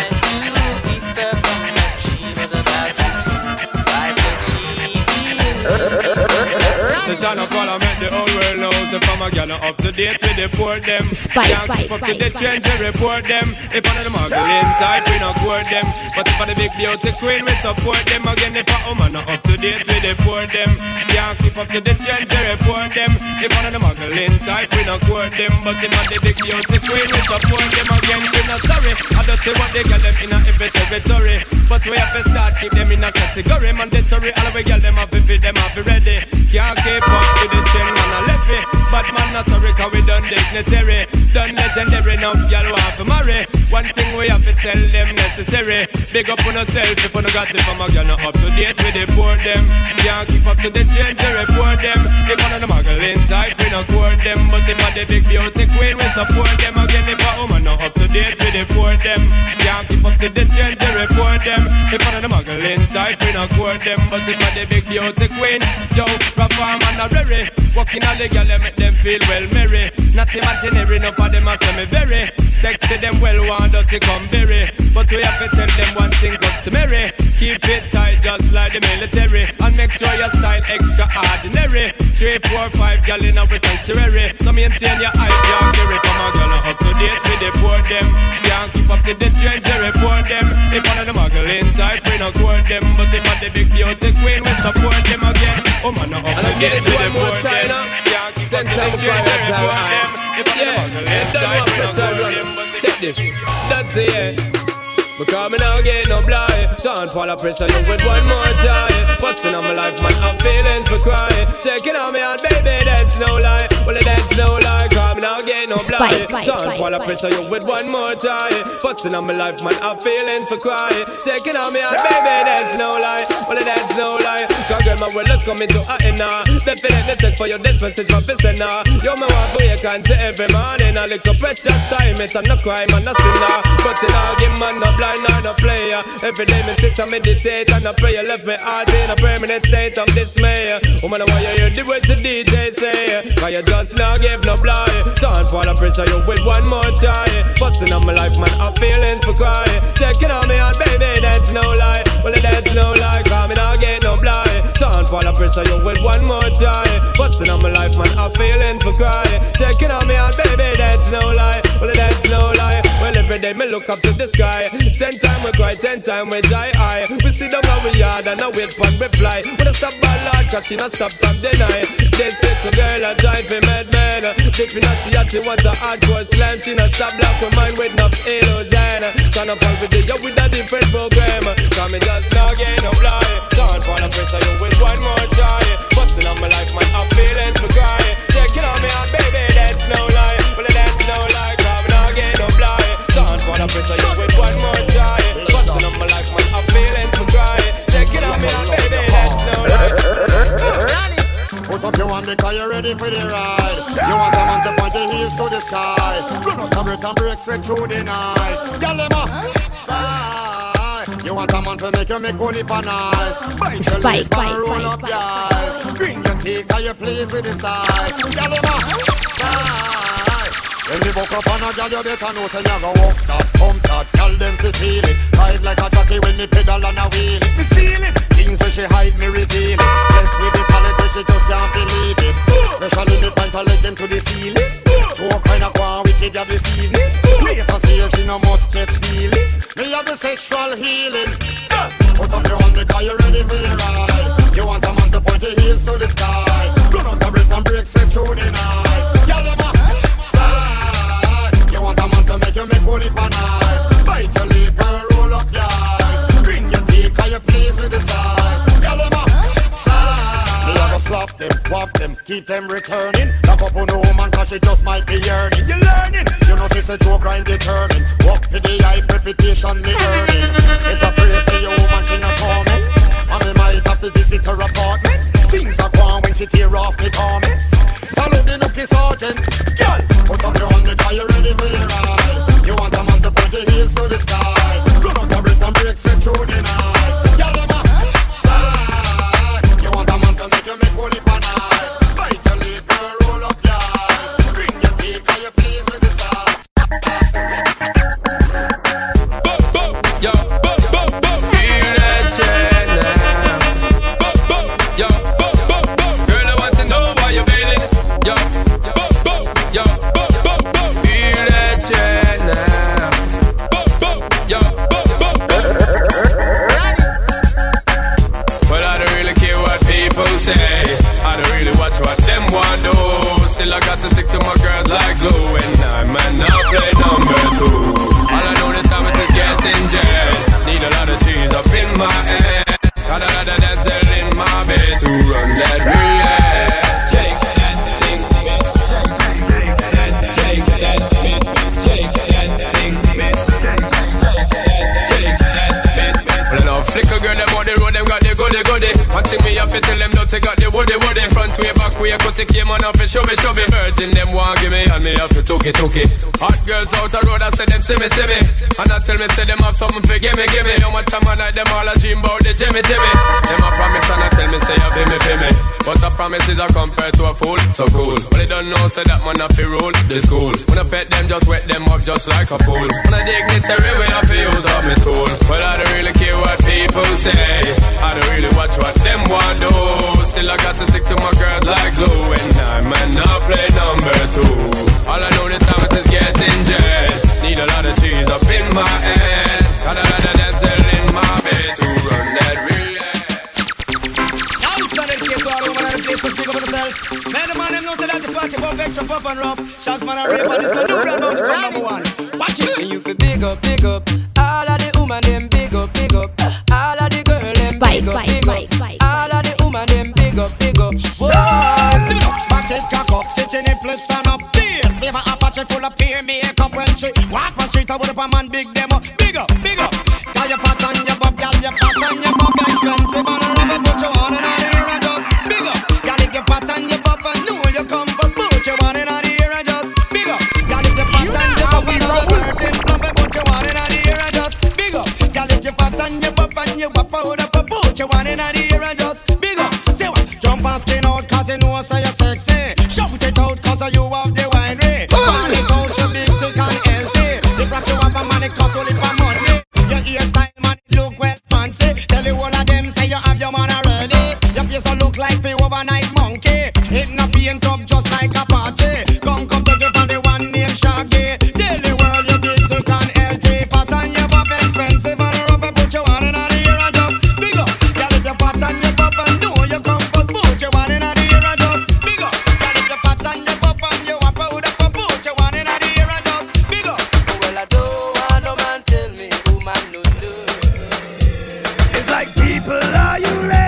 D: turn up while I make the whole world know. So from a gal up to date we deport them. Can't keep up to the trend we report them. If one of them muggle inside we not court them. But if I the big beauty queen we support them. Again if a woman not up to date we deport them. Can't keep up to the trend we report them. If one of them muggle inside we not court them. But if I the big beauty queen we support them. Again we not sorry. I don't see what they get them in a every territory. But we have to start keep them in a category. Mandatory all we get them have to feed them have to ready. Can't keep up with the trend man a left it. But man not sorry cause we done dignitary. Done legendary enough y'all want to marry. One thing we have to tell them necessary. Big up on yourself if you no got it from a girl not up to date we deport them. Can't keep up to the trend we report them. If one of the muggle inside we not court them. But if a the big beauty queen we support them. Again if a woman not up to date we deport them. Can't keep up to the trend we report them. If one of the muggle inside we not court them. But if a the big beauty queen Joe, perform and a rary. Walking all the girl make them feel well merry. Not imaginary enough of them a say me very sexy them well want to come berry. But we have to tell them one thing customary. Keep it tight just like the military. And make sure your style extraordinary. 3, 4, 5 gal in our sanctuary. So maintain your eye can't carry from a girl up to date we deport them. Can't keep up to the trend we report them. If one of the muggle inside we not court them. But if one the big beauty queen we support them again. Oh man up to date we deport them. Can't keep up to the trend we report them. If one of the muggle inside we not court them.
G: Check this, that's it. Because me now get no blind. Don't fall a pressure you with one more time. Busting on my life man, I'm feeling for crying. Taking on me out baby, that's no lie. Well that's no lie, cause me now get no blind. Don't fall a pressure you with one more time. Busting on my life man, I'm feeling for crying. Taking on me out baby, that's no lie. Well that's no lie. Cause girl my world is coming to a end now. Definitely check for your dispensing from now. You me want for you can say every morning. A little precious time, it's no crime and no sinner. But you know give man no blind. I'm not a player. Every day me sit and meditate and I pray. Left me heart in a permanent state of dismay. Woman, why you hear the words the DJ say? Cause you just now give no blind. Don't fall a pressure you with one more try. Busting on my life man, I'm feeling for crying. Checking on me out baby, that's no lie. Well that's no lie, cause me now get no blind. Don't fall a pressure you with one more try. Busting on my life man, I'm feeling for crying. Checking on me out baby, that's no lie. Well that's no lie. Well every day me look up to the sky. 10 times we cry, 10 times we die high. We sit down on we yard and I wait for reply. When I stop by Lord, cause she not stop from deny. This little girl a drive me mad man. Dipping up she want a hardcore slam. She not stop block her mind with enough illusion. Turn up all video with a different program. Cause me just now get no blind. Don't fall a pressure you with one more try. Busting on my life man, I'm feeling for crying. Checking on me out baby, that's no lie. Well that's no lie, cause me now get no blind. Don't fall a pressure you with one more try. Busting on my life man, I'm feeling for crying. Checking on me out baby, that's no lie.
C: Put up your hand because you're ready for the ride. You want a man to point your heels to the sky. Run out and break and break straight through the night. Girl, them up, side. You want a man to make you make only for nice. Bite your lips and roll up your eyes. Bring your teeth cause you're pleased with the size. Girl, them up, side. When you walk up on a girl, you better know say you go walk that, pump that. Tell them to feel it. Ride like a jockey when me pedal and a wheel it. Me seal it. Things when she hide me reveal it. Blessed with the talent but she just can't believe it. Especially me point her leg them to the ceiling. Two kind of go wicked you this evening. Later see if she no must catch feelings. Me have the sexual healing. Put up your hand because you're ready for the ride. You want a man to point your heels to the sky. Run out a breath and break straight through the night. Y'all them you want a man to make you make holy pan eyes. Bite your lip and roll up your eyes. Bring your teeth cause you're pleased with the size. Y'all them up, size. Me have to slap them, whop them, keep them returning. Lock up on the woman cause she just might be yearning. You learning, you know she's a joke grind determined. Walk to the eye, reputation me earning. It's a praise for your woman, she not comment. And me might have to visit her apartment. Things are gone when she tear off me comments. Salute the nookie sergeant. Girl, put up your hand because you're ready for your ride. You want a man to put your heels to the sky. Run out a breath and break straight through the night. Y'all them up, side. You want a man to make you make holy pan eyes. Bite your lip and roll up your eyes. Bring your teeth cause you're pleased with the size.
D: fi tell them not to got the woody. Front way, back way, cut the came on off and show me. Virgin them want give me and me have to took it. Hot girls out the road, I say them see me. And I tell me say them have something for give me. How much time I like them all a dream about the Jimmy. Them a promise and I tell me say you feel me. But a promise is a compared to a fool, so cool. But they don't know say that man have to rule the school. When I pet them, just wet them up just like a pool. When I dignitary way, I feel use up my tool. But I don't really care what people say. I don't really watch what them want do. Still I got to stick to my girls like glue. And I might not play number 2. All I know the time it is getting jet. Need a lot of cheese up in my head. Got a lot of damsel in my bed to run that real.
L: Now it's Sunday, kids all over the place to speak up for themselves. Man, the man them know say that the party above extra puff and rough. Shots man and rape on this one, new brand bound to come number 1. Watch it.
G: And you feel big up. All of the woman them big up. All of the girl them big up. All of the woman them big up. Whoa.
L: Back it cock up, sitting in place stand up. This favor Apache full of peer makeup when she walk on street. I would have a man big them up. Big up. Got your fat on your bub, gal your fat on your bub. Expensive and rubber, put your on and on the ear and just big up. Gal if your fat on your bub and know you come, but put your on and on the ear and just big up. Gal if your fat on your bub and know the virgin plump, put your on and on the ear and just big up. Gal if your fat on your bub and you wap out up, put your on and on the ear and just big up. Say what? Jump and skin out 'cause you know so you're sexy. Shout it out 'cause you have the winery. Ball it out you big thick and healthy. The brack you have a money cost only for money. Your hairstyle man it look well fancy. Tell you all of them say you have your man already. Your face don't look like the overnight monkey. It not paint up just like a party. Come take it from the one named Shaggy. Tell the world you big thick and healthy. Fat and your bub expensive and rubber. Put your one in the ear and just big up. Girl if you're fat and your bub and know you come first. Put your one in the ear and just big up. Girl if you're fat and your bub and you want powder. Put your one in the ear and just big up.
G: Well, I don't want no man tell me who man no do.
L: It's like people, are you ready?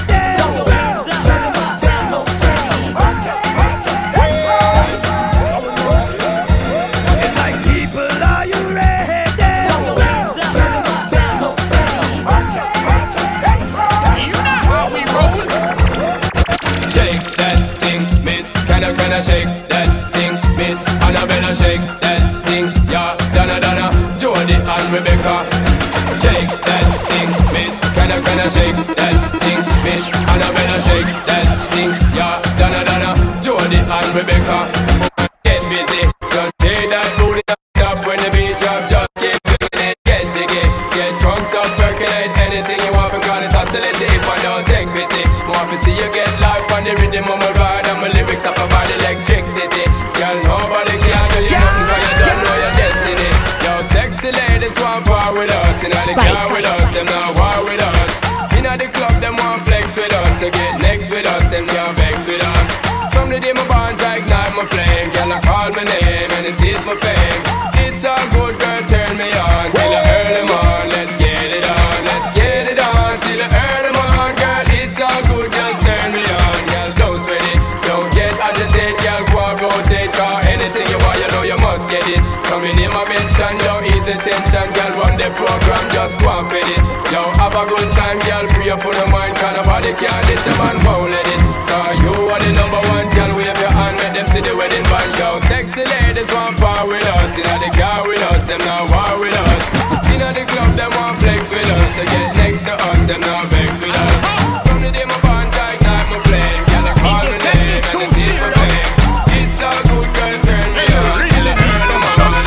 D: Can I shake that thing, miss? And I better shake that thing, yeah. Donna, Jody and Rebecca. Shake that thing, miss. Can I shake that thing, miss? And I better shake that thing, yeah. Donna, Jody and Rebecca. Get busy, just take that booty up when the beat drop. Just keep swinging it, get jiggy, get drunk up, percolate anything you want. Because it's oscillating if I don't take pity. Want to see you get life on the rhythm of my ride and my lyrics up about electricity. Girl, nobody can do you nothing 'cause you don't know your destiny. Yo, sexy ladies want war with us. Inna the car with us, them not war with us. Inna the club, them want flex with us. To get next with us, them can't vex with us. From the day my bond I ignite my flame. Girl, I call my name and it is my fame. It's all good, girl, turn me on till the early morn. Let's get it on, till the early morn. Girl, it's all good, just turn me on. Girl, don't sweat it, don't get agitated. Girl, go and rotate, 'cause anything you want, you know you must get it. Coming in my mention, don't ease the tension. Girl, run the program, just go and fit it. Yo, have a good time, girl, free up for the mind. 'Cause nobody can this, the man won't let it. 'Cause you are the number one, girl, wave your hand, make them see the wedding band. Yo, sexy ladies want power with us. Inna the car with us, them not war with us. Inna the club, them want flex with us. To get next to us, them not vex with us. From the day my bond I ignite my flame. Girl, I call my name and it is my fame. It's all good, girl, turn me on till the early morn.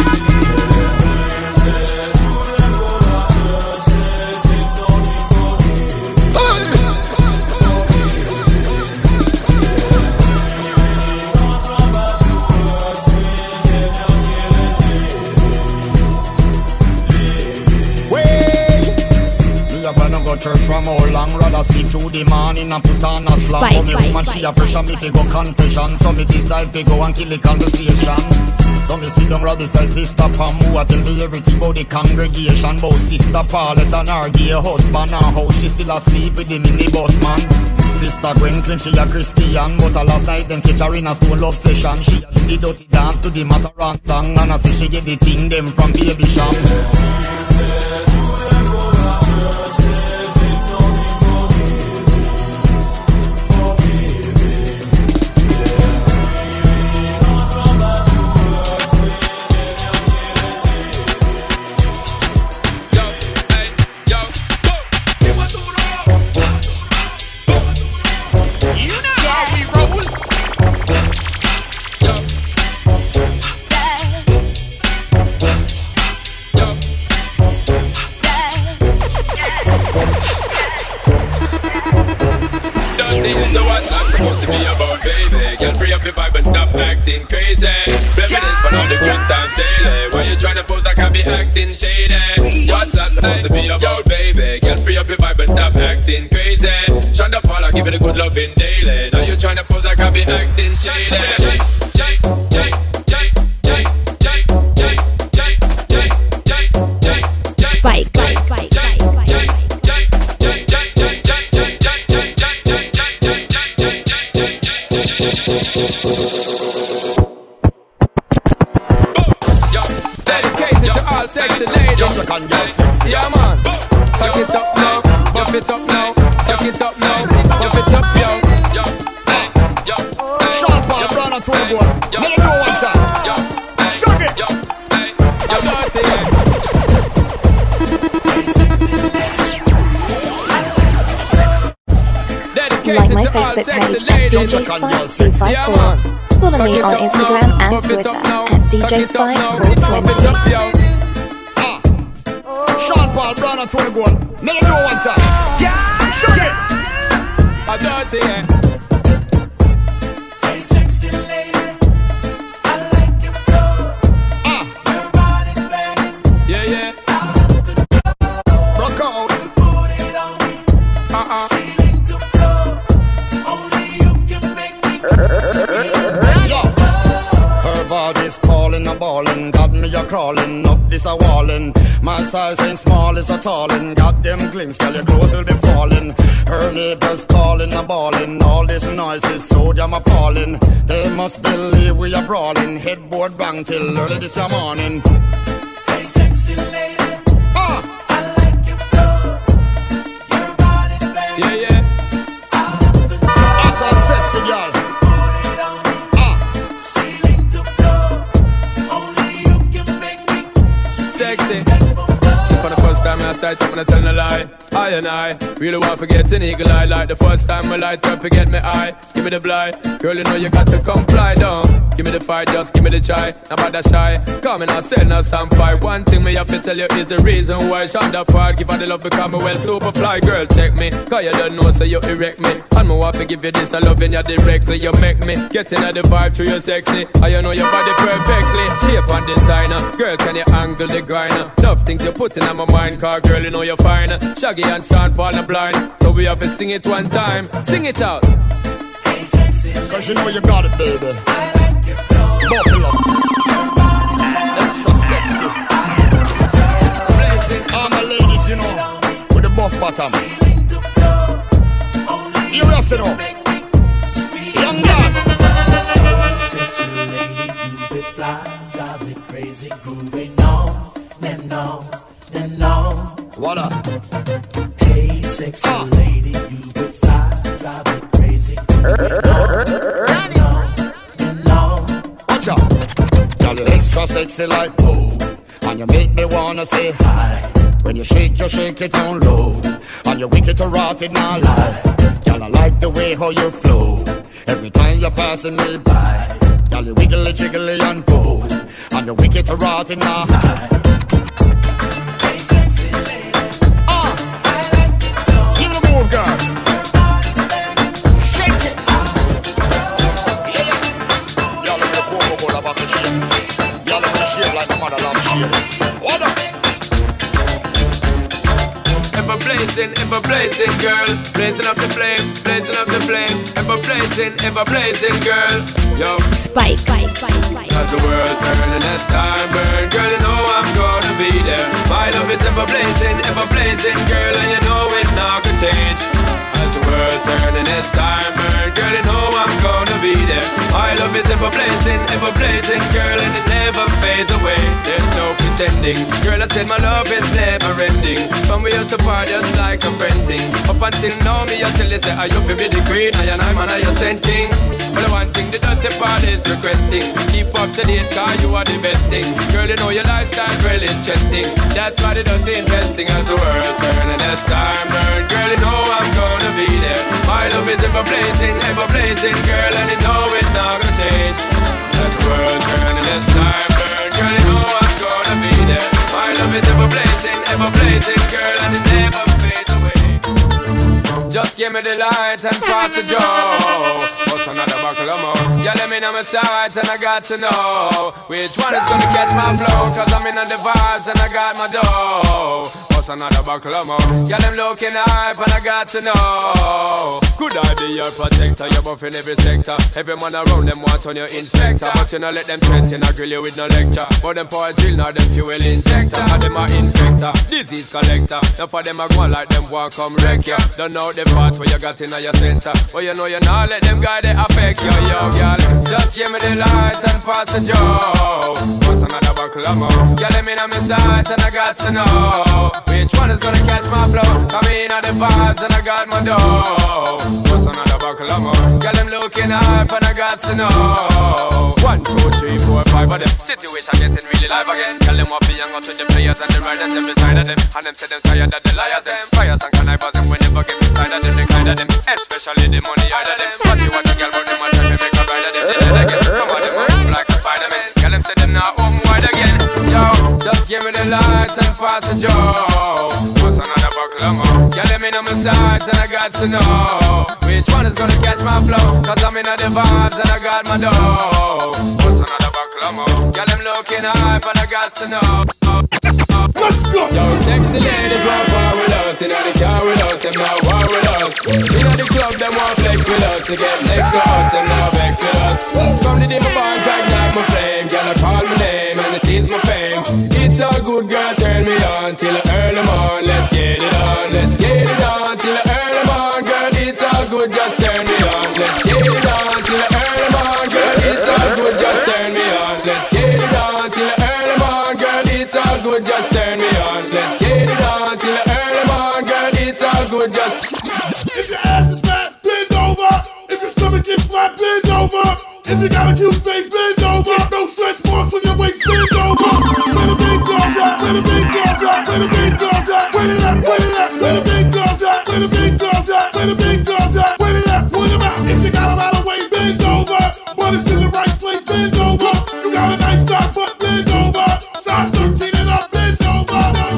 C: Church from all long, rather sleep through the morning and put on a slam. For me woman, she a pressure me fi go confession. So me decide fi go and kill the conversation. So me sit down right beside Sister Pam, who a tell me everything about the congregation. About Sister Paulette and her gay husband, and how she still asleep with the minibus man. Sister Gwen claim she a Christian, but last night them catch her in a stone love session. She a do the dirty dance to the Mataran song, and I say she get the thing them from Baby Sham.
D: to be about, baby? Girl, free up your vibe and stop acting crazy. Reminisce for all the good times daily. Why you tryna pose like I be acting shady? What's that supposed to be about, baby? Girl, free up your vibe and stop acting crazy. Shonda Paula, give it a good loving daily. Now you tryna pose like I be acting shady.
H: Spike.
D: Dedicated to all sexy ladies. Yeah, man. Fuck it up now. Buff it up now. Fuck it up now. Buff it up, yo.
L: Sean Paul, Brown and Tony Gold. Let them know one time. Shug it.
A: Like my Facebook page at DJ Spike 254. Follow me on Instagram and Twitter at DJ Spike 420.
L: Sean Paul, Brown and Tony Gold. Let them know one time. Shug it.
D: I dirty, yeah.
F: Hey, sexy lady, I like your flow. Your body's banging.
D: Yeah, yeah.
L: Rock out.
F: Put it on me. Ceiling to floor. Only you can make me.
L: Yo. Her body's calling, a ballin', got me a crawling up this a wallin'. My size ain't small, it's a tallin'. Got them glimpse, girl, your clothes will be falling. Her neighbors calling, a ballin'. All this noise is so damn appalling. They must believe we are brawling. Headboard bang till early this morning.
F: Hey, sexy lady, I like your flow. Your body's banging.
D: Yeah, yeah.
L: Hot and sexy, girl.
F: Put it on me. Ceiling to floor. Only you can make me
D: Sexy. See, for the first time I sight up and I tell no lie. I and I really want to get an eagle eye. Like the first time I light up, forget me eye. Give me the blind. Girl, you know you got to comply down. Give me the fight, just give me the try. Not about that shy. Come and I'll send us some fight. One thing me have to tell you is the reason why Shonda Paul give her the love because me well super fly. Girl, check me, cause you don't know so you erect me. And me want to give you this, I loving you directly. You make me get in the vibe through your sexy. And you know your body perfectly. Shape and designer. Girl, can you angle the grinder? Love things you put in my mind, cause girl, you know you're fine. Shaggy and Sean Paul are blind. So we have to sing it one time. Sing it out.
F: Hey, sexy,
L: Cause you know you got it, baby.
F: I like your flow.
L: Buffaloes. Extra sexy. All my ladies, you know, with the buff bottom. You rest it up. Young girl.
F: Sexy lady, you be fly, drive me crazy, grooving on and on and on.
L: What up?
F: Hey, sexy lady, you be fly, drive me crazy, grooving on and on.
L: Watch out. Girl, you extra sexy like oh, and you make me wanna say hi. When you shake it down low, and you wicked to rot it now lie. Girl, I like the way how you flow. Every time you're passing me by, girl, you wiggly jiggly and go, and you wicked to rot it now lie.
F: Hey, sexy lady, I like it flow.
L: Give it a move, girl.
F: Your body's banging.
L: Shake it. Yeah. Y'all look at the cocoa bowl of buckle shapes. Y'all look at the shape like my mother love shape. What up?
D: Ever blazing, girl. Blazing up the flame, Ever blazing, girl. Yo.
H: Spike.
D: As the world turning as time burn, girl, you know I'm gonna be there. My love is ever blazing, girl, and you know it not gonna change. As the world turning as time burn, girl, you know I'm gonna be there. My love is ever blazing, girl, and it never fades away. There's no pretending, girl, I said my love is never ending. From we used to party just like a friend thing. Up until now, me until they say, are you fi be the queen? I and I'm an I sent king. But the one thing the dirty part is requesting. Keep up to date, cause you are the best thing. Girl, you know your lifestyle really interesting. That's why they dirty investing as the world turning as time burn. Girl, you know I'm gonna be there. My love is ever blazing, girl, and you know it's not gonna change. As the world turning as time burn. Girl, you know I'm gonna be there. My love is ever blazing, girl, and it never fades away. just give me the light and pass the joe. What's another buckle of more? Yeah, let me know my sights and I got to know which one is gonna catch my flow. Cause I'm in on the vibes and I got my dough. What's another buckle of more? Yeah, them looking hype and I got to know. Could I be your protector? You're buff in every sector. Every man around them want on your inspector. But you know let them threaten, I grill you with no lecture. But them for a drill, now them fuel injector. Now them a infector, disease collector. Now for them a go like them want come wreck ya. Don't know the part where you got in your center. But you know you not let them guy they affect you, yo, girl. Just give me the light and pass the joe. What's another buckle of more? Yeah, let me know my sights and I got to know which one is gonna catch my flow. Come in on the vibes and I got my dough. What's another buckle of more? Girl, I'm looking hype and I got to know 1, 2, 3, 4, 5 of them. Situation getting really live again. Girl, them want be young up to the players and the riders them beside of them. And them say them tired of the liars them. Fires and connivers them when they never get inside of them. They kind of them, especially the money out of them. Watch you watch a girl but them a try to make a ride of them. They dead again. Some of them are like a Spider-Man. Girl, them say them not home wide again. Yo, just give me the light and pass the joe. What's another buckle of more? Girl, let me know my sights and I got to know which one is gonna catch my flow. Cause I'm in the vibes and I got my dough. What's another buckle of more? Girl, I'm looking hype and I got to know. Let's go! Yo, sexy ladies want war with us. In the car with us, them now war with us. In the club, them want flex with us. To get next to us, them now vex with us. From the day my bonds ignite my flame. Girl, I call my name and it is my fame. It's a good girl, turn me on till I earn them on. Let's get it on, let's get it on till I earn them on. Girl, it's all good, just turn me on. Let's get it on till I earn them on. Girl, it's all good, just turn me on. Let's get it on till I earn them on. Girl, it's all good, just turn me on. Let's get it on till I earn them on. Girl, it's all good, just.
M: If your ass is fat, bend over. If your stomach is flat, bend over. If you got a cute face, bend over. No stretch marks on your waist, bend over. Where the big girls at? Where the big girls at? Where the big girls at? Where they at? Where they at? Where the big girls at? Where the big girls at? Where the big girls at? Where they at? Point them out. If you got a lot of weight, bend over. But it's in the right place, bend over. You got a nice size, but bend over. Size 13 and up, bend over.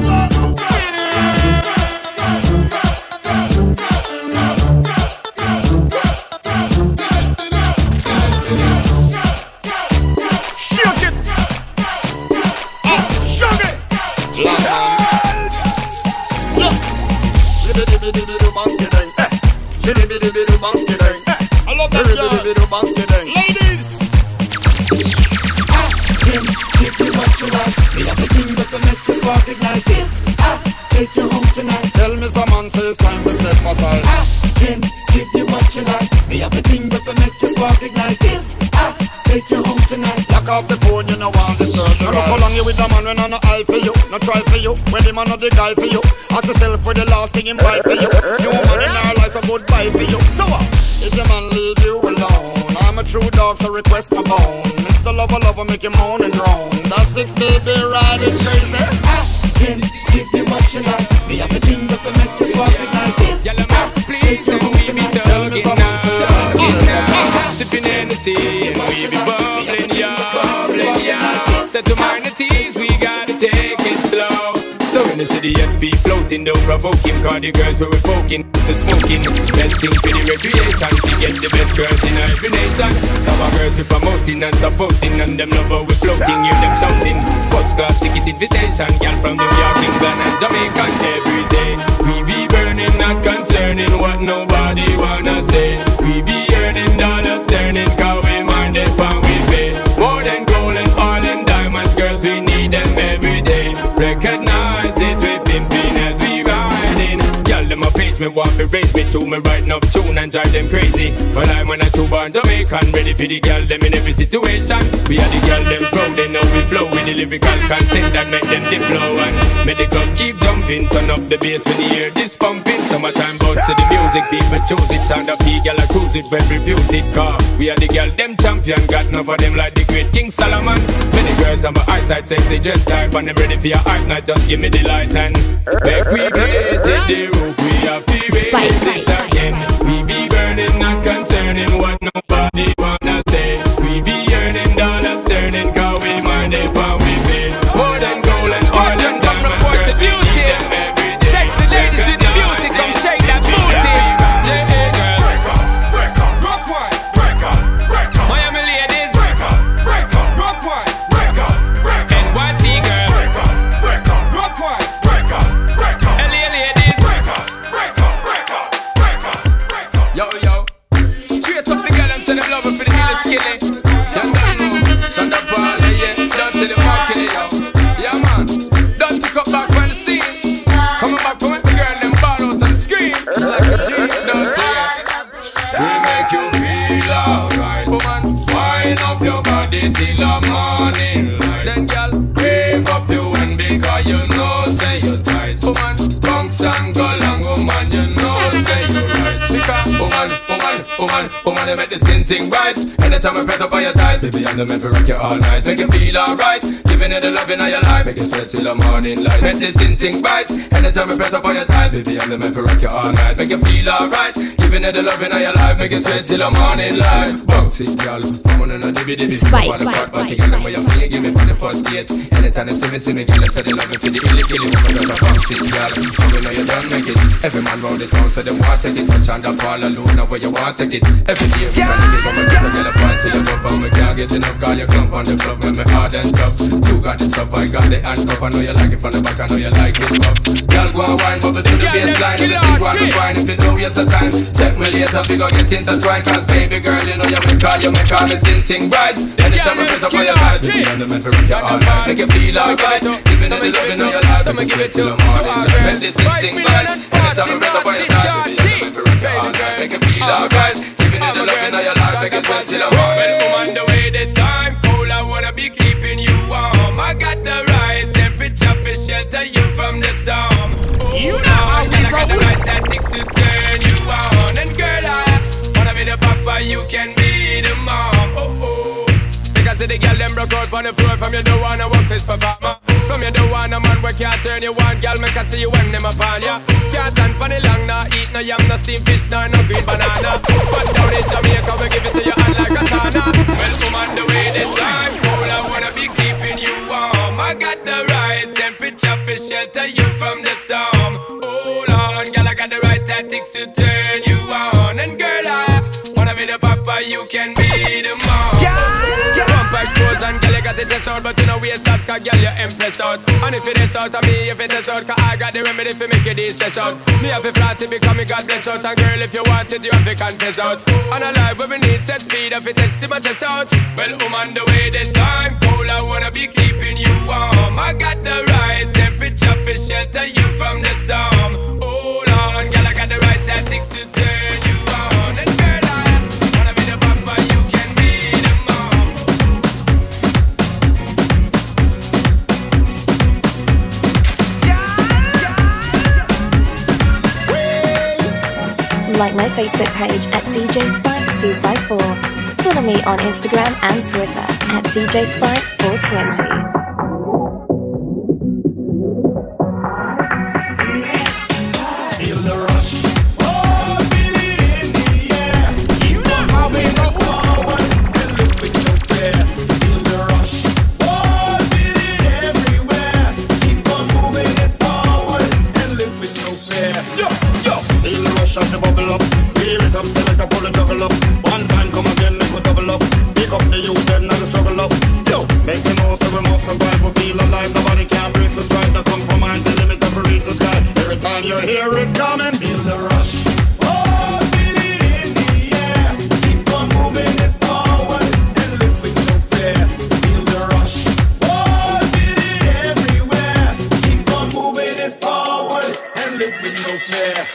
L: I love that girl. Ladies,
F: Give you what you like. Me have the thing that can make you spark ignite. If I take you home tonight,
L: tell me some man say it's time to step aside.
F: I can give you what you like. Me have the thing that can make you spark ignite. If I take you home tonight,
L: lock off the phone, you know want to disturb the ride. How long you with a man when I no eye for you, no try for you, when the man not the guy for you. Ask yourself for the last thing in buy for you. You man in our life, so goodbye for you. So what? If your man leave you alone, I'm a true dog, so request my bone. Mr. Lover, make you moan and groan. That's it, baby, riding crazy.
F: I can give you what you like. Me have the thing that can make you spark ignite. If I take you home tonight,
D: Tell me some talking now. Sipping Hennessy and we be bubbling, yeah. Set to minor teas, we gotta take it slow. So when you see the SP floating, don't provoke him. Cause the girls were poking to smoking. Best thing for the recreation, to get the best girls in every nation. Our girls we promoting and supporting, and them lover we floating, hear them shouting. First class ticket invitation, girl from New York, England and Jamaica. Every day we be burning, not concerning what nobody wanna say. We be earning dollars, turning, cause we mind it when we pay. More than gold and oil and diamonds, girls we need them every day. Recognize it, we pimping as we riding. Y'all them a page me want to raise me to me writing up tune and drive them crazy. Well I'm when I true born Jamaican, ready for the girl them in every situation. We are the girl them proud, they know we flow with the lyrical content that make them dip flow. And make the club keep jumping, turn up the bass when you hear this pumping. Summertime bounce to the music, people choose it. Sound of the girl I cruise it, well reputed car. We are the girl them champion, got enough of them like the great King Solomon. Many girls on my eyesight sexy just type, and them ready for your art, not just give me the light and make we blaze it the roof. We have to raise it again. We be burning, not concerning what nobody wanna say. We be earning dollars, turning, cause we mind it while we pay. More than gold and oil and diamonds, girls we need them every day.
N: Sexy ladies in the beauty, come shake that booty.
D: girl, make the skin thing right. Anytime I press up on your thighs, baby, I'm the man for rock you all night. Make you feel alright, giving you the loving of your life. Make you sweat till the morning light. Make the skin thing right. Anytime I press up on your thighs, baby, I'm the man for rock you all night. Make you feel alright, giving you the loving of your life. Make you sweat till the morning light. Bounce it, girl, come on and a dibby.
H: Spice.
D: Give me for the first date. Anytime you see me, girl, I tell you love me for the illy. Woman, just a bounce it, girl. Come on, you done make it. Every man round the town, so them want take it. Touch on the ball alone, now where you want take it. Every day, we man, you come and just a girl, I fight till you go for me. Can't get enough, call you clump on the fluff. Make me hard and tough. You got the stuff, I got the handcuff. I know you like it from the back, I know you like it rough. Girl, go and wine, bubble to the baseline. Everything go on the fine, if you don't waste the time. Check me later, we go get intertwined. Cause baby girl, you know you make all the skin thing bright. Anytime I press up on your life, baby, I'm the man for rock you all night. Make you feel alright, giving you the loving of your life. Make you sweat till the morning, make this skin thing bright. Anytime I press up on your life, baby, I'm the man for rock you all night. Make you feel alright, giving you the loving of your life. Make you sweat till the morning. Well, I'm on the way, the time cold, I wanna be keeping you warm. I got the right temperature for shelter you from the storm. You know how we roll. I got the right tactics to turn you on. And girl, I wanna be the papa, you can be the mom. Because the girl them broke out on the floor. From you don't wanna work this performer. From you don't want a man where can't turn you on. Girl, make I see you when them upon ya. Can't stand for the long, nah eat no yam, no steamed fish, no green banana. But down in Jamaica, we give it to you hand like a sauna. Well, come on the way the time cold, I wanna be keeping you warm. I got the right temperature for shelter you from the storm. Hold on, girl, I got the right tactics to turn you on. And girl, I wanna be the papa, you can be the mom. Bump expose and girl, you got the test out, but you know we out, cause girl, you impress out. And if it is out of me, if it is out, cause I got the remedy for make it stress out. Me have a flat to become me God bless out. And girl, if you want it, you have to confess out. And a life where we need set speed, if it is my chest out. Well, I'm on the way, the time cold, I wanna be keeping you warm. I got the right temperature for shelter you from the storm. Hold on, girl, I got the right tactics to turn you on. And girl, I wanna be the papa, you can be the mom.
A: Like my Facebook page at DJ Spike 254. Follow me on Instagram and Twitter at DJ Spike 420.
L: You hear it coming, feel the rush. Oh, feel it in the air. Keep on moving it forward and live with no fear. Feel the rush. Oh, feel it everywhere. Keep on moving it forward and live with no fear.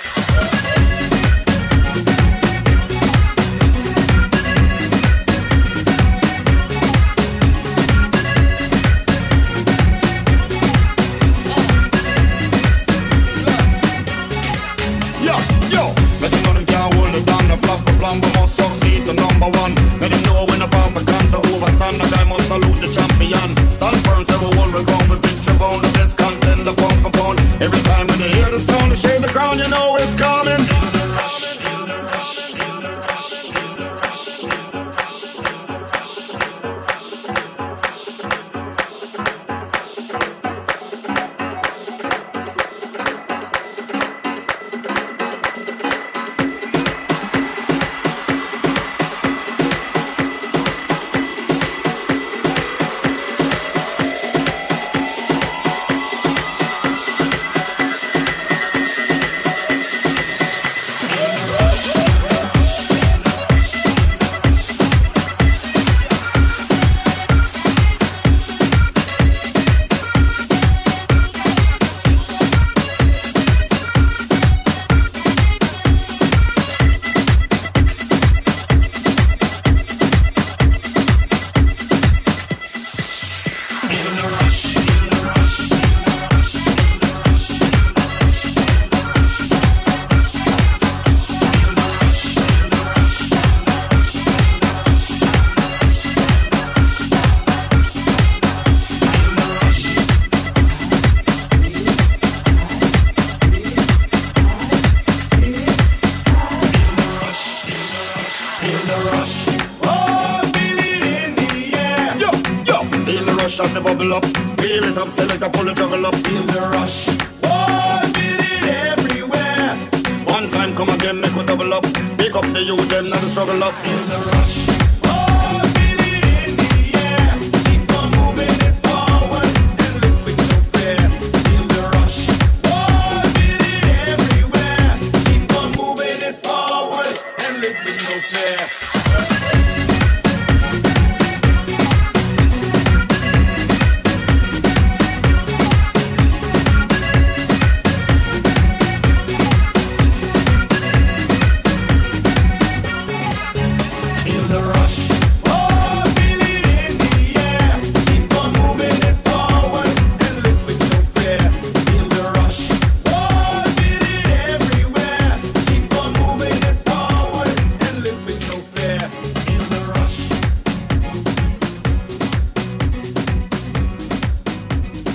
C: rush as a bubble up. Feel it up, select a pull it, juggle up. Feel the rush. Oh, feel it everywhere. One time come again, make we double up. Pick up the youth, them not the struggle up. Feel the rush. Oh, feel it in the air. Keep on moving it forward and live with no fear. Feel the rush. Oh, feel it everywhere. Keep on moving it forward and live with no fear.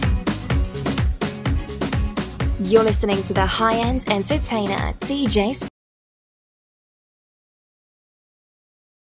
A: You're listening to the high-end entertainer, DJ